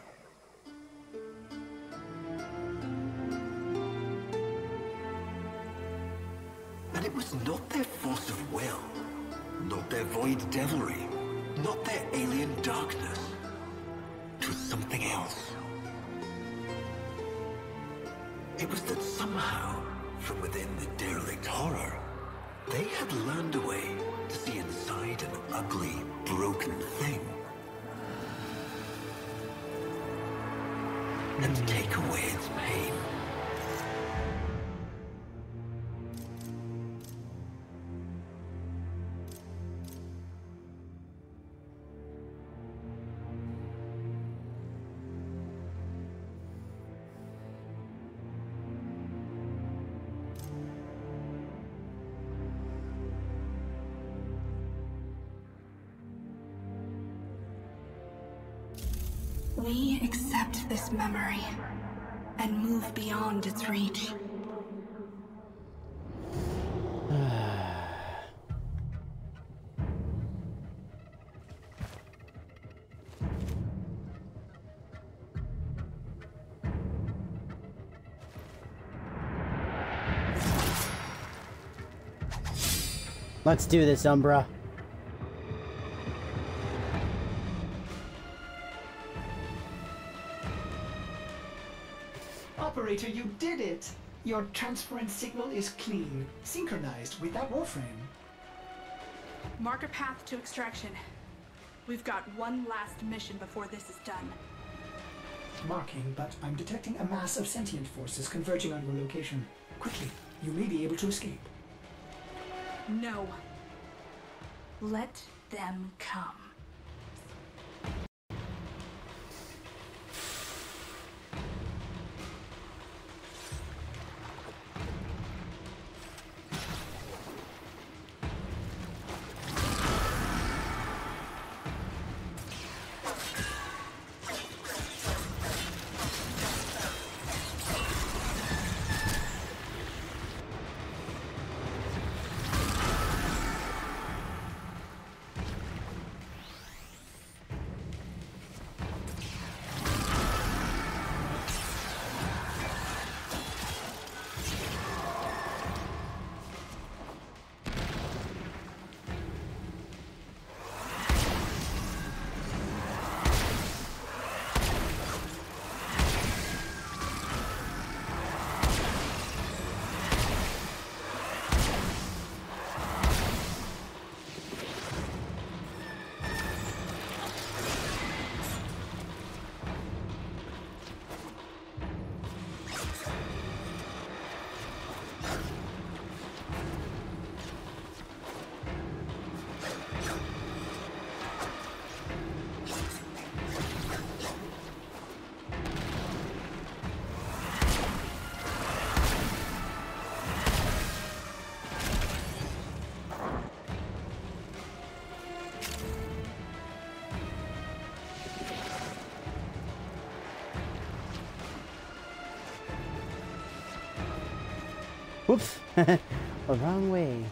And it was not their force of will, not their void devilry, not their alien darkness. It was something else. It was that somehow, from within the derelict horror, they had learned a way to see inside an ugly, broken thing. And take away its pain. We accept this memory and move beyond its reach. Let's do this, Umbra. Operator, you did it! Your transference signal is clean, synchronized with that warframe. Mark a path to extraction. We've got one last mission before this is done. Marking, but I'm detecting a mass of sentient forces converging on your location. Quickly, you may be able to escape. No. Let them come. Whoops. The wrong way.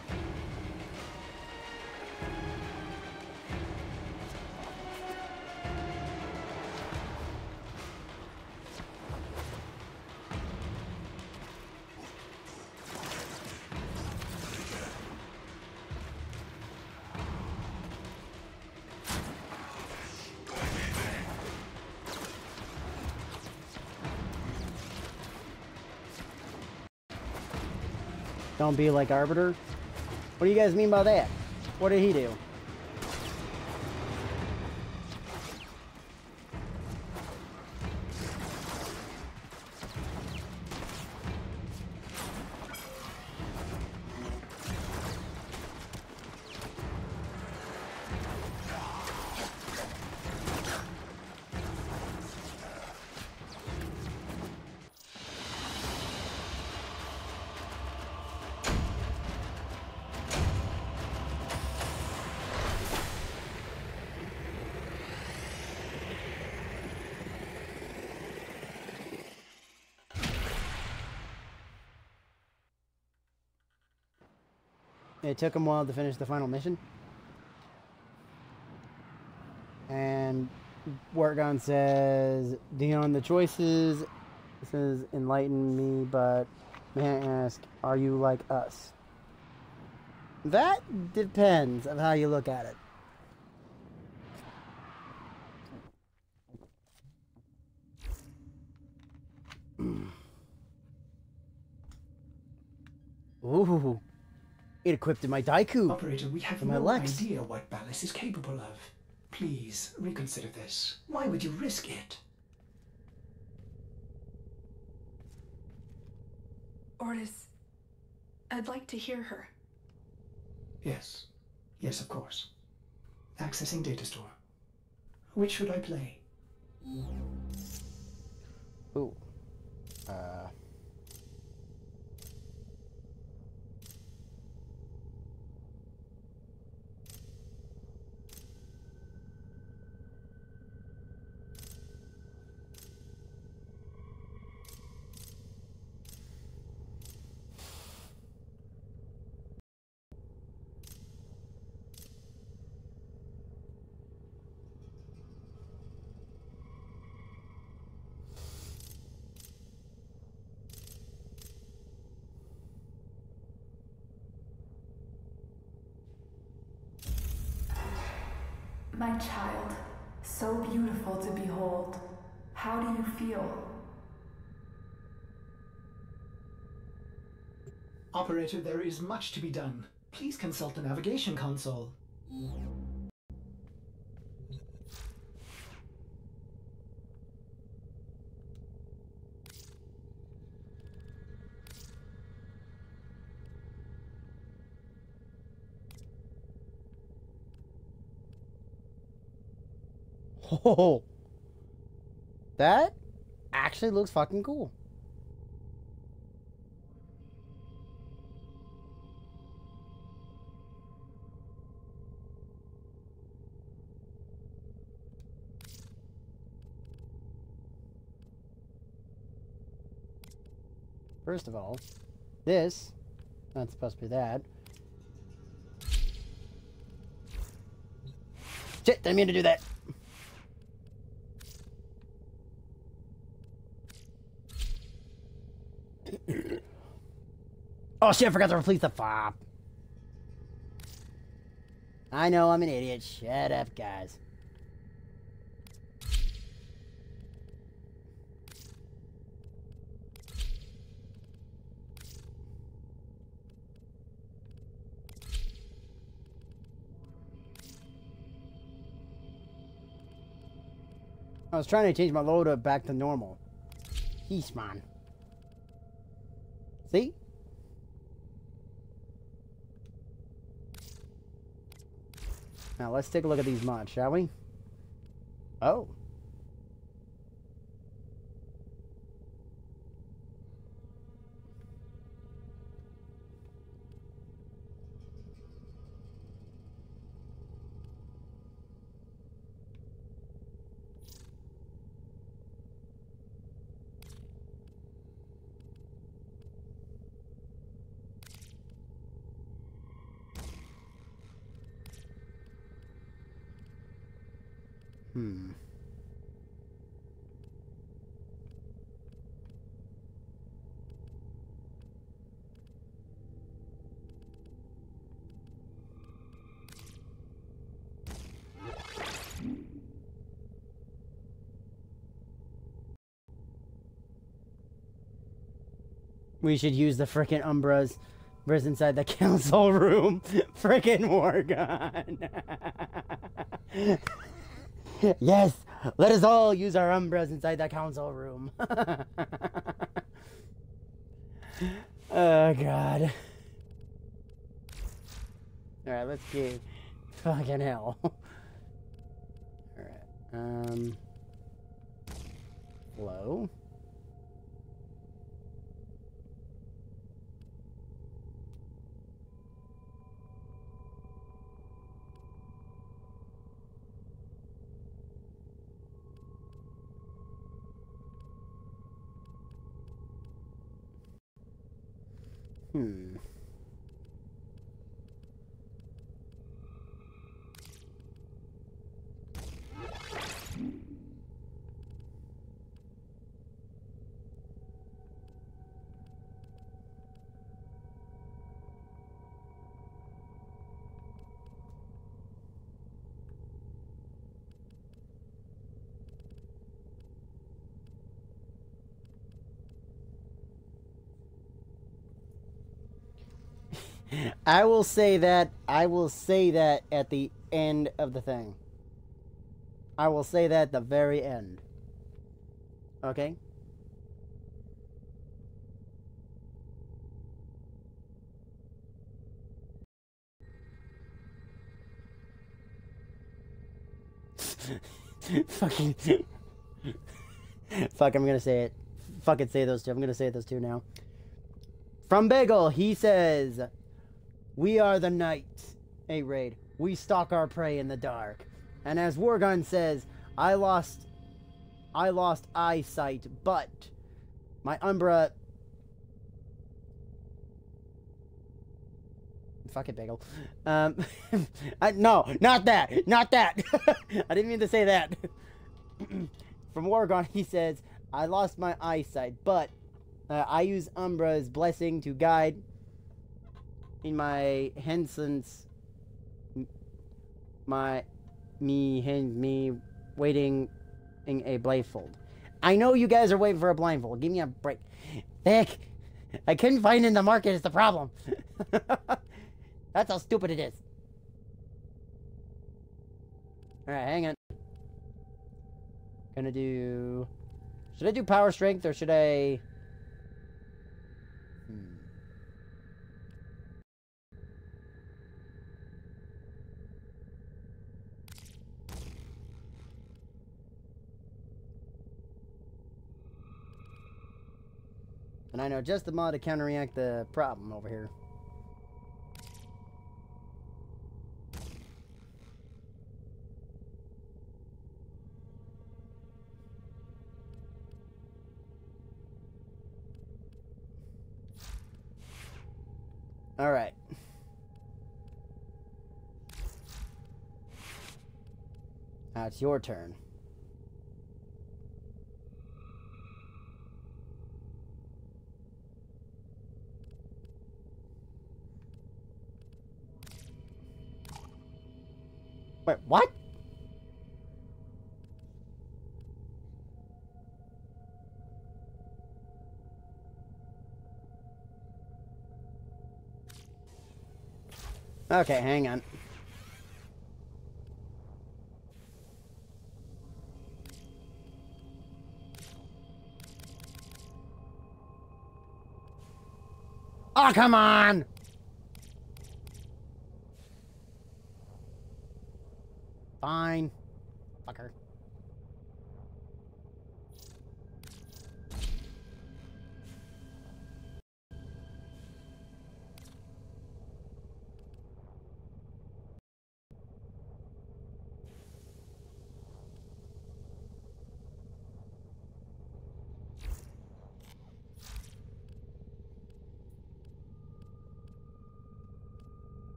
Don't be like Arbiter. What do you guys mean by that? What did he do? It took him a while to finish the final mission. And Workgun says, Dion, the choices says enlighten me, but may I ask, are you like us? That depends on how you look at it. Ooh. It equipped in my Daiku. Operator, we have my no Lex. idea what Ballas is capable of. Please, reconsider this. Why would you risk it? Ordis, I'd like to hear her. Yes. Yes, of course. Accessing data store. Which should I play? Ooh. Uh... My child, so beautiful to behold. How do you feel? Operator, there is much to be done. Please consult the navigation console. Oh, that actually looks fucking cool. First of all, this, not supposed to be that. Shit, didn't mean to do that. Oh shit, I forgot to replace the fob. I know, I'm an idiot. Shut up, guys. I was trying to change my loader back to normal. Yeesh, man. See? Now let's take a look at these mods, shall we? Oh. Hmm. We should use the frickin' Umbras. Umbras inside the council room. Frickin' Morgan. Yes! Let us all use our Umbras inside the council room. Oh, God. Alright, let's see. Fucking hell. Alright. Um. Flow. Hmm. I will say that, I will say that at the end of the thing. I will say that at the very end. Okay? Fucking... Fuck, I'm gonna say it. Fucking say those two. I'm gonna say those two now. From Bagel, he says... We are the night, a raid. We stalk our prey in the dark. And as Wargun says, I lost I lost eyesight, but my Umbra... Fuck it, Bagel. Um, I, no, not that! Not that! I didn't mean to say that. From Wargon, he says, I lost my eyesight, but uh, I use Umbra's blessing to guide in my Henson's my me hen me waiting in a blindfold. I know you guys are waiting for a blindfold. Give me a break. Heck, I couldn't find it in the market is the problem. That's how stupid it is. Alright, hang on. Gonna do... Should I do power strength or should I... Hmm. And I know just the mod to counteract the problem over here. Alright. Now it's your turn. Wait, what? Okay, hang on. Oh, come on! Fine. Fucker.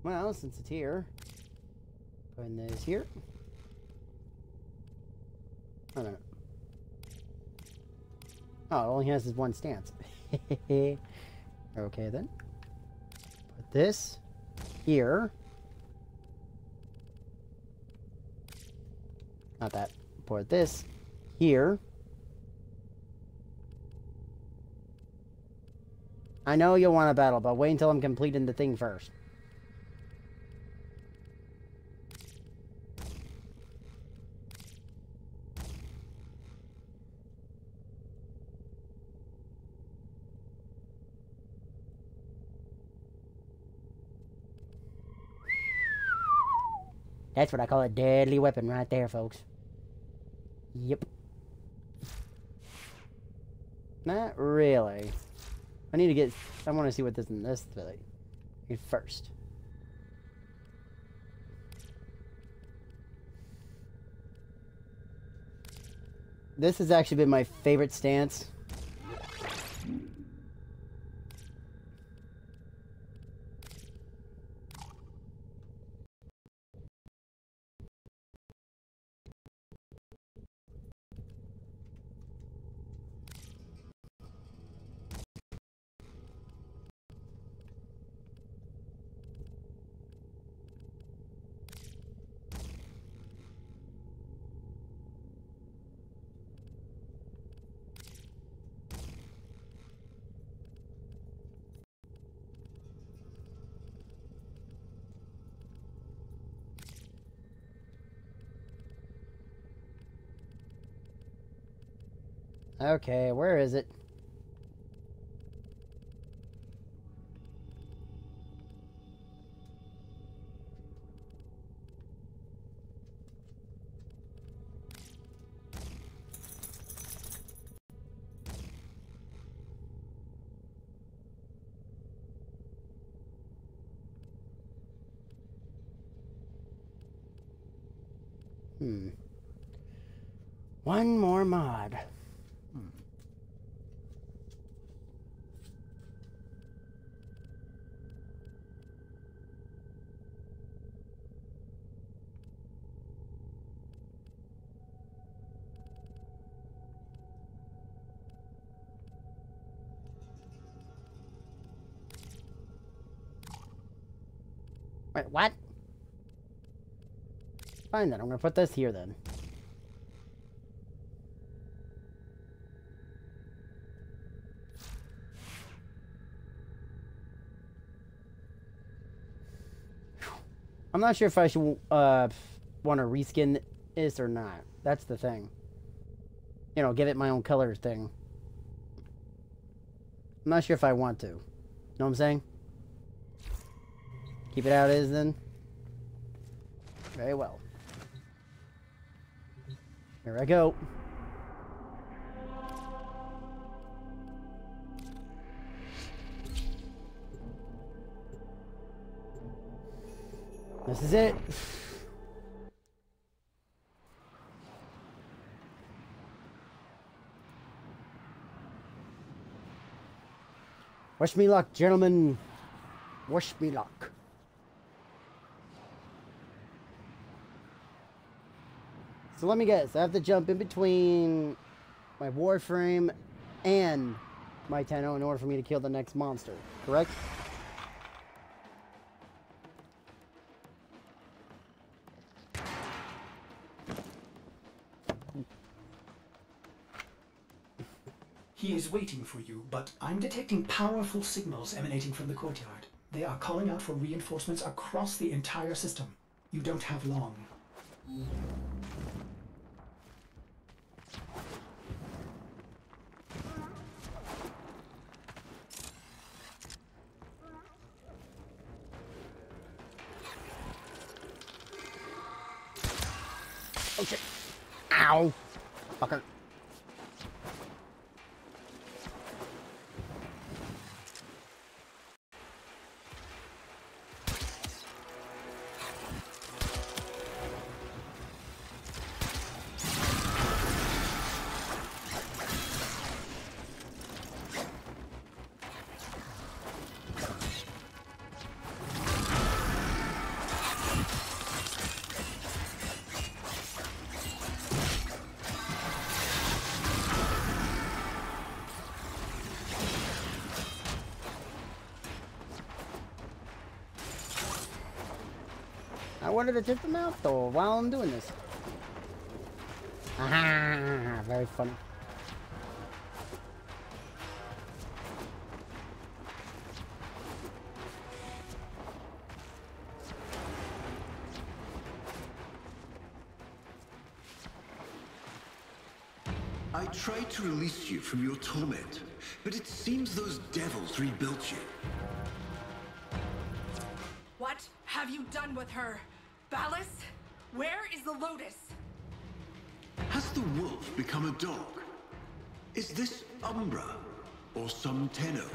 Well, since it's here, putting this here. Oh, no. Oh, it only has this one stance. Okay, then. Put this here. Not that. Put this here. I know you'll want to battle, but wait until I'm completing the thing first. That's what I call a deadly weapon right there, folks. Yep. Not really. I need to get... I want to see what this in this thing is first. This has actually been my favorite stance. Okay, where is it? Hmm. One more mod. Hmm. Wait, what? Fine then, I'm gonna put this here then. I'm not sure if I should uh, want to reskin this or not. That's the thing. You know, give it my own color thing. I'm not sure if I want to. Know what I'm saying? Keep it how it is then. Very well. Here I go. This is it. Wish me luck, gentlemen. Wish me luck. So let me guess. I have to jump in between my Warframe and my Tenno in order for me to kill the next monster, correct? He is waiting for you, but I'm detecting powerful signals emanating from the courtyard. They are calling out for reinforcements across the entire system. You don't have long. Oh shit. Ow. Fucker. I wanted to tip them out though while I'm doing this. Ah, very funny. I tried to release you from your torment, but it seems those devils rebuilt you. What have you done with her? Ballas? Where is the Lotus? Has the wolf become a dog? Is this Umbra or some Tenno?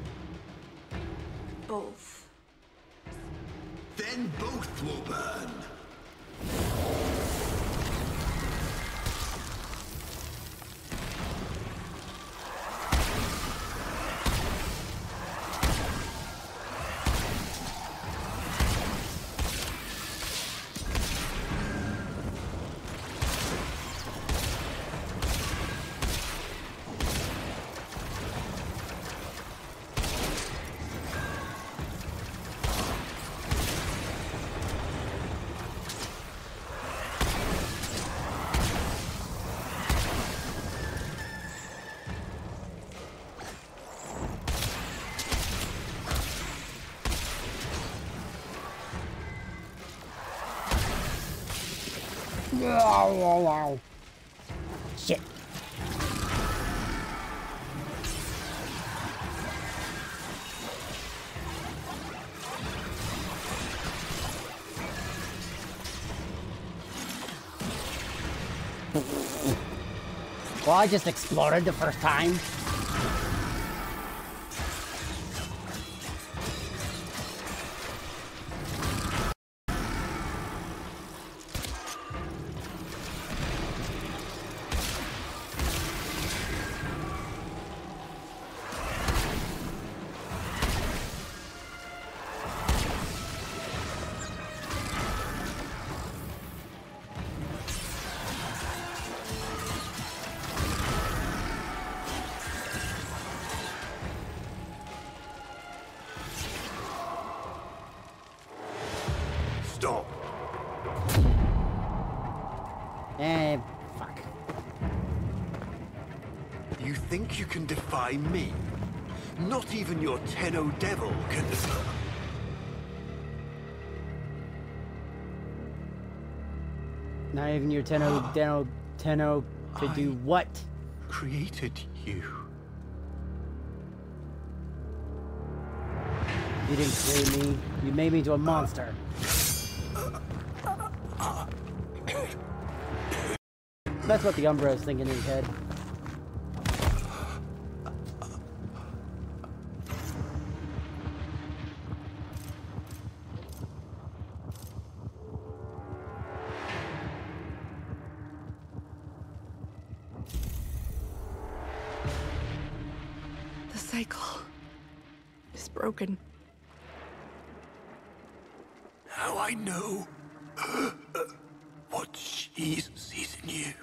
Both. Then both will burn. Wow, wow, wow. Shit. Well, I just exploded the first time. Stop. Eh, fuck. You think you can defy me? Not even your Tenno devil can. Not even your Tenno, Tenno, Tenno could do what? Created you. You didn't create me. You made me into a monster. That's what the Umbra is thinking in his head. The cycle is broken. Now I know what she sees in you.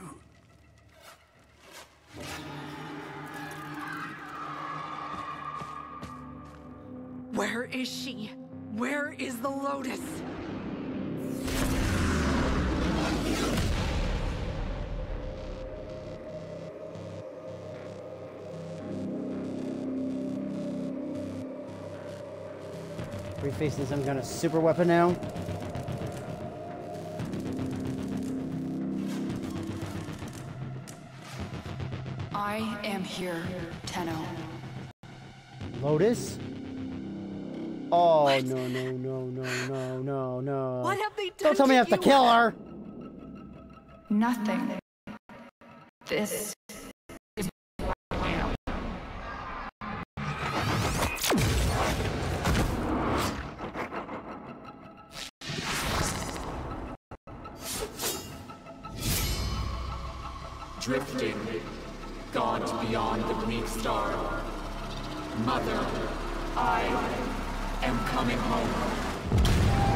Where is she? Where is the Lotus? Are we facing some kind of super weapon now? I am here, Tenno. Lotus? Oh, no, no, no, no, no, no, no. What have they done? Don't tell me I have to you? kill her! Nothing. This is what I am. Drifting, gone beyond the Greek star. Mother, I am coming home.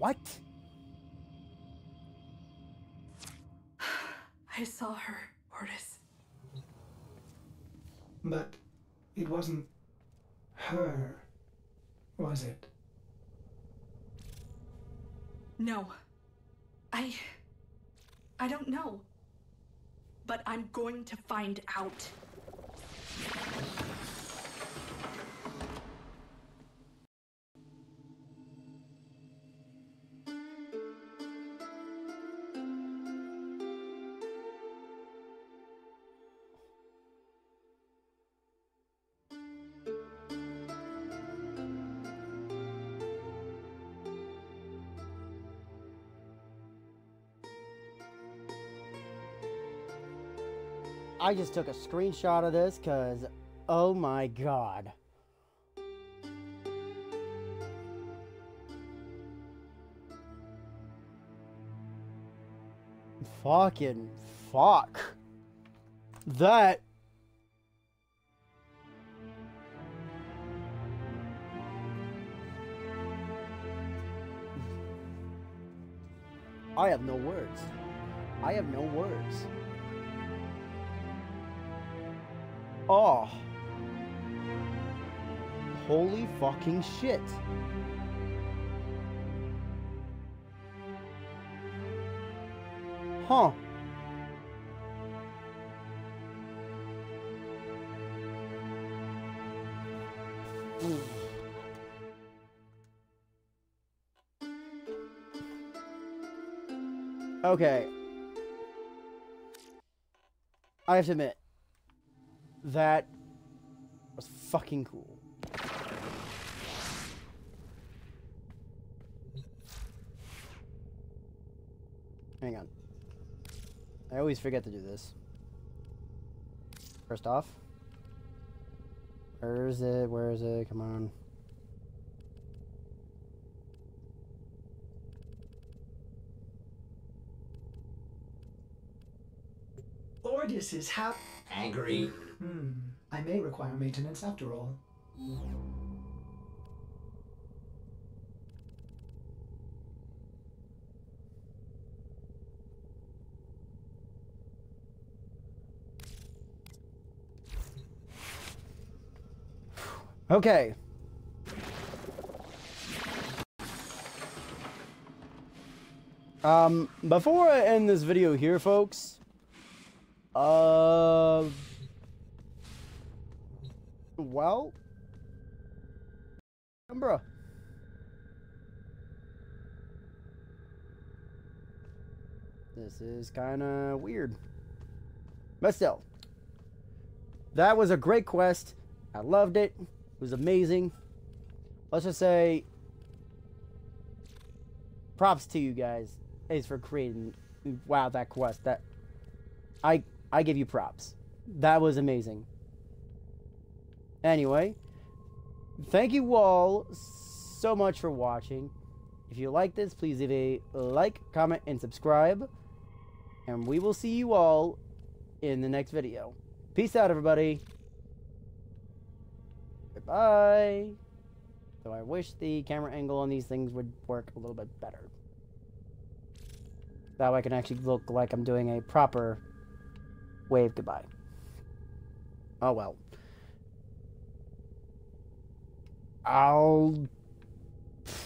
What? I saw her, Ordis. But it wasn't her, was it? No. I... I don't know. But I'm going to find out. I just took a screenshot of this because, oh my god. Fucking fuck. That. I have no words. I have no words. Oh. Holy fucking shit. Huh. Mm. Okay. I have to admit, that was fucking cool. Hang on. I always forget to do this. First off, where is it? Where is it? Come on. Ordis is hap- angry. Hmm. I may require maintenance after all. Okay. Um, before I end this video here, folks, uh, well, Umbra. This is kind of weird. But still, that was a great quest. I loved it. It was amazing. Let's just say, props to you guys, Ace, for creating, wow, that quest. That, I, I give you props. That was amazing. Anyway, thank you all so much for watching. If you like this, please leave a like, comment, and subscribe. And we will see you all in the next video. Peace out, everybody. Goodbye. So I wish the camera angle on these things would work a little bit better. That way I can actually look like I'm doing a proper wave goodbye. Oh well. I'll...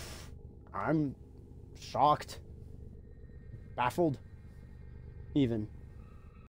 I'm shocked. Baffled. Even.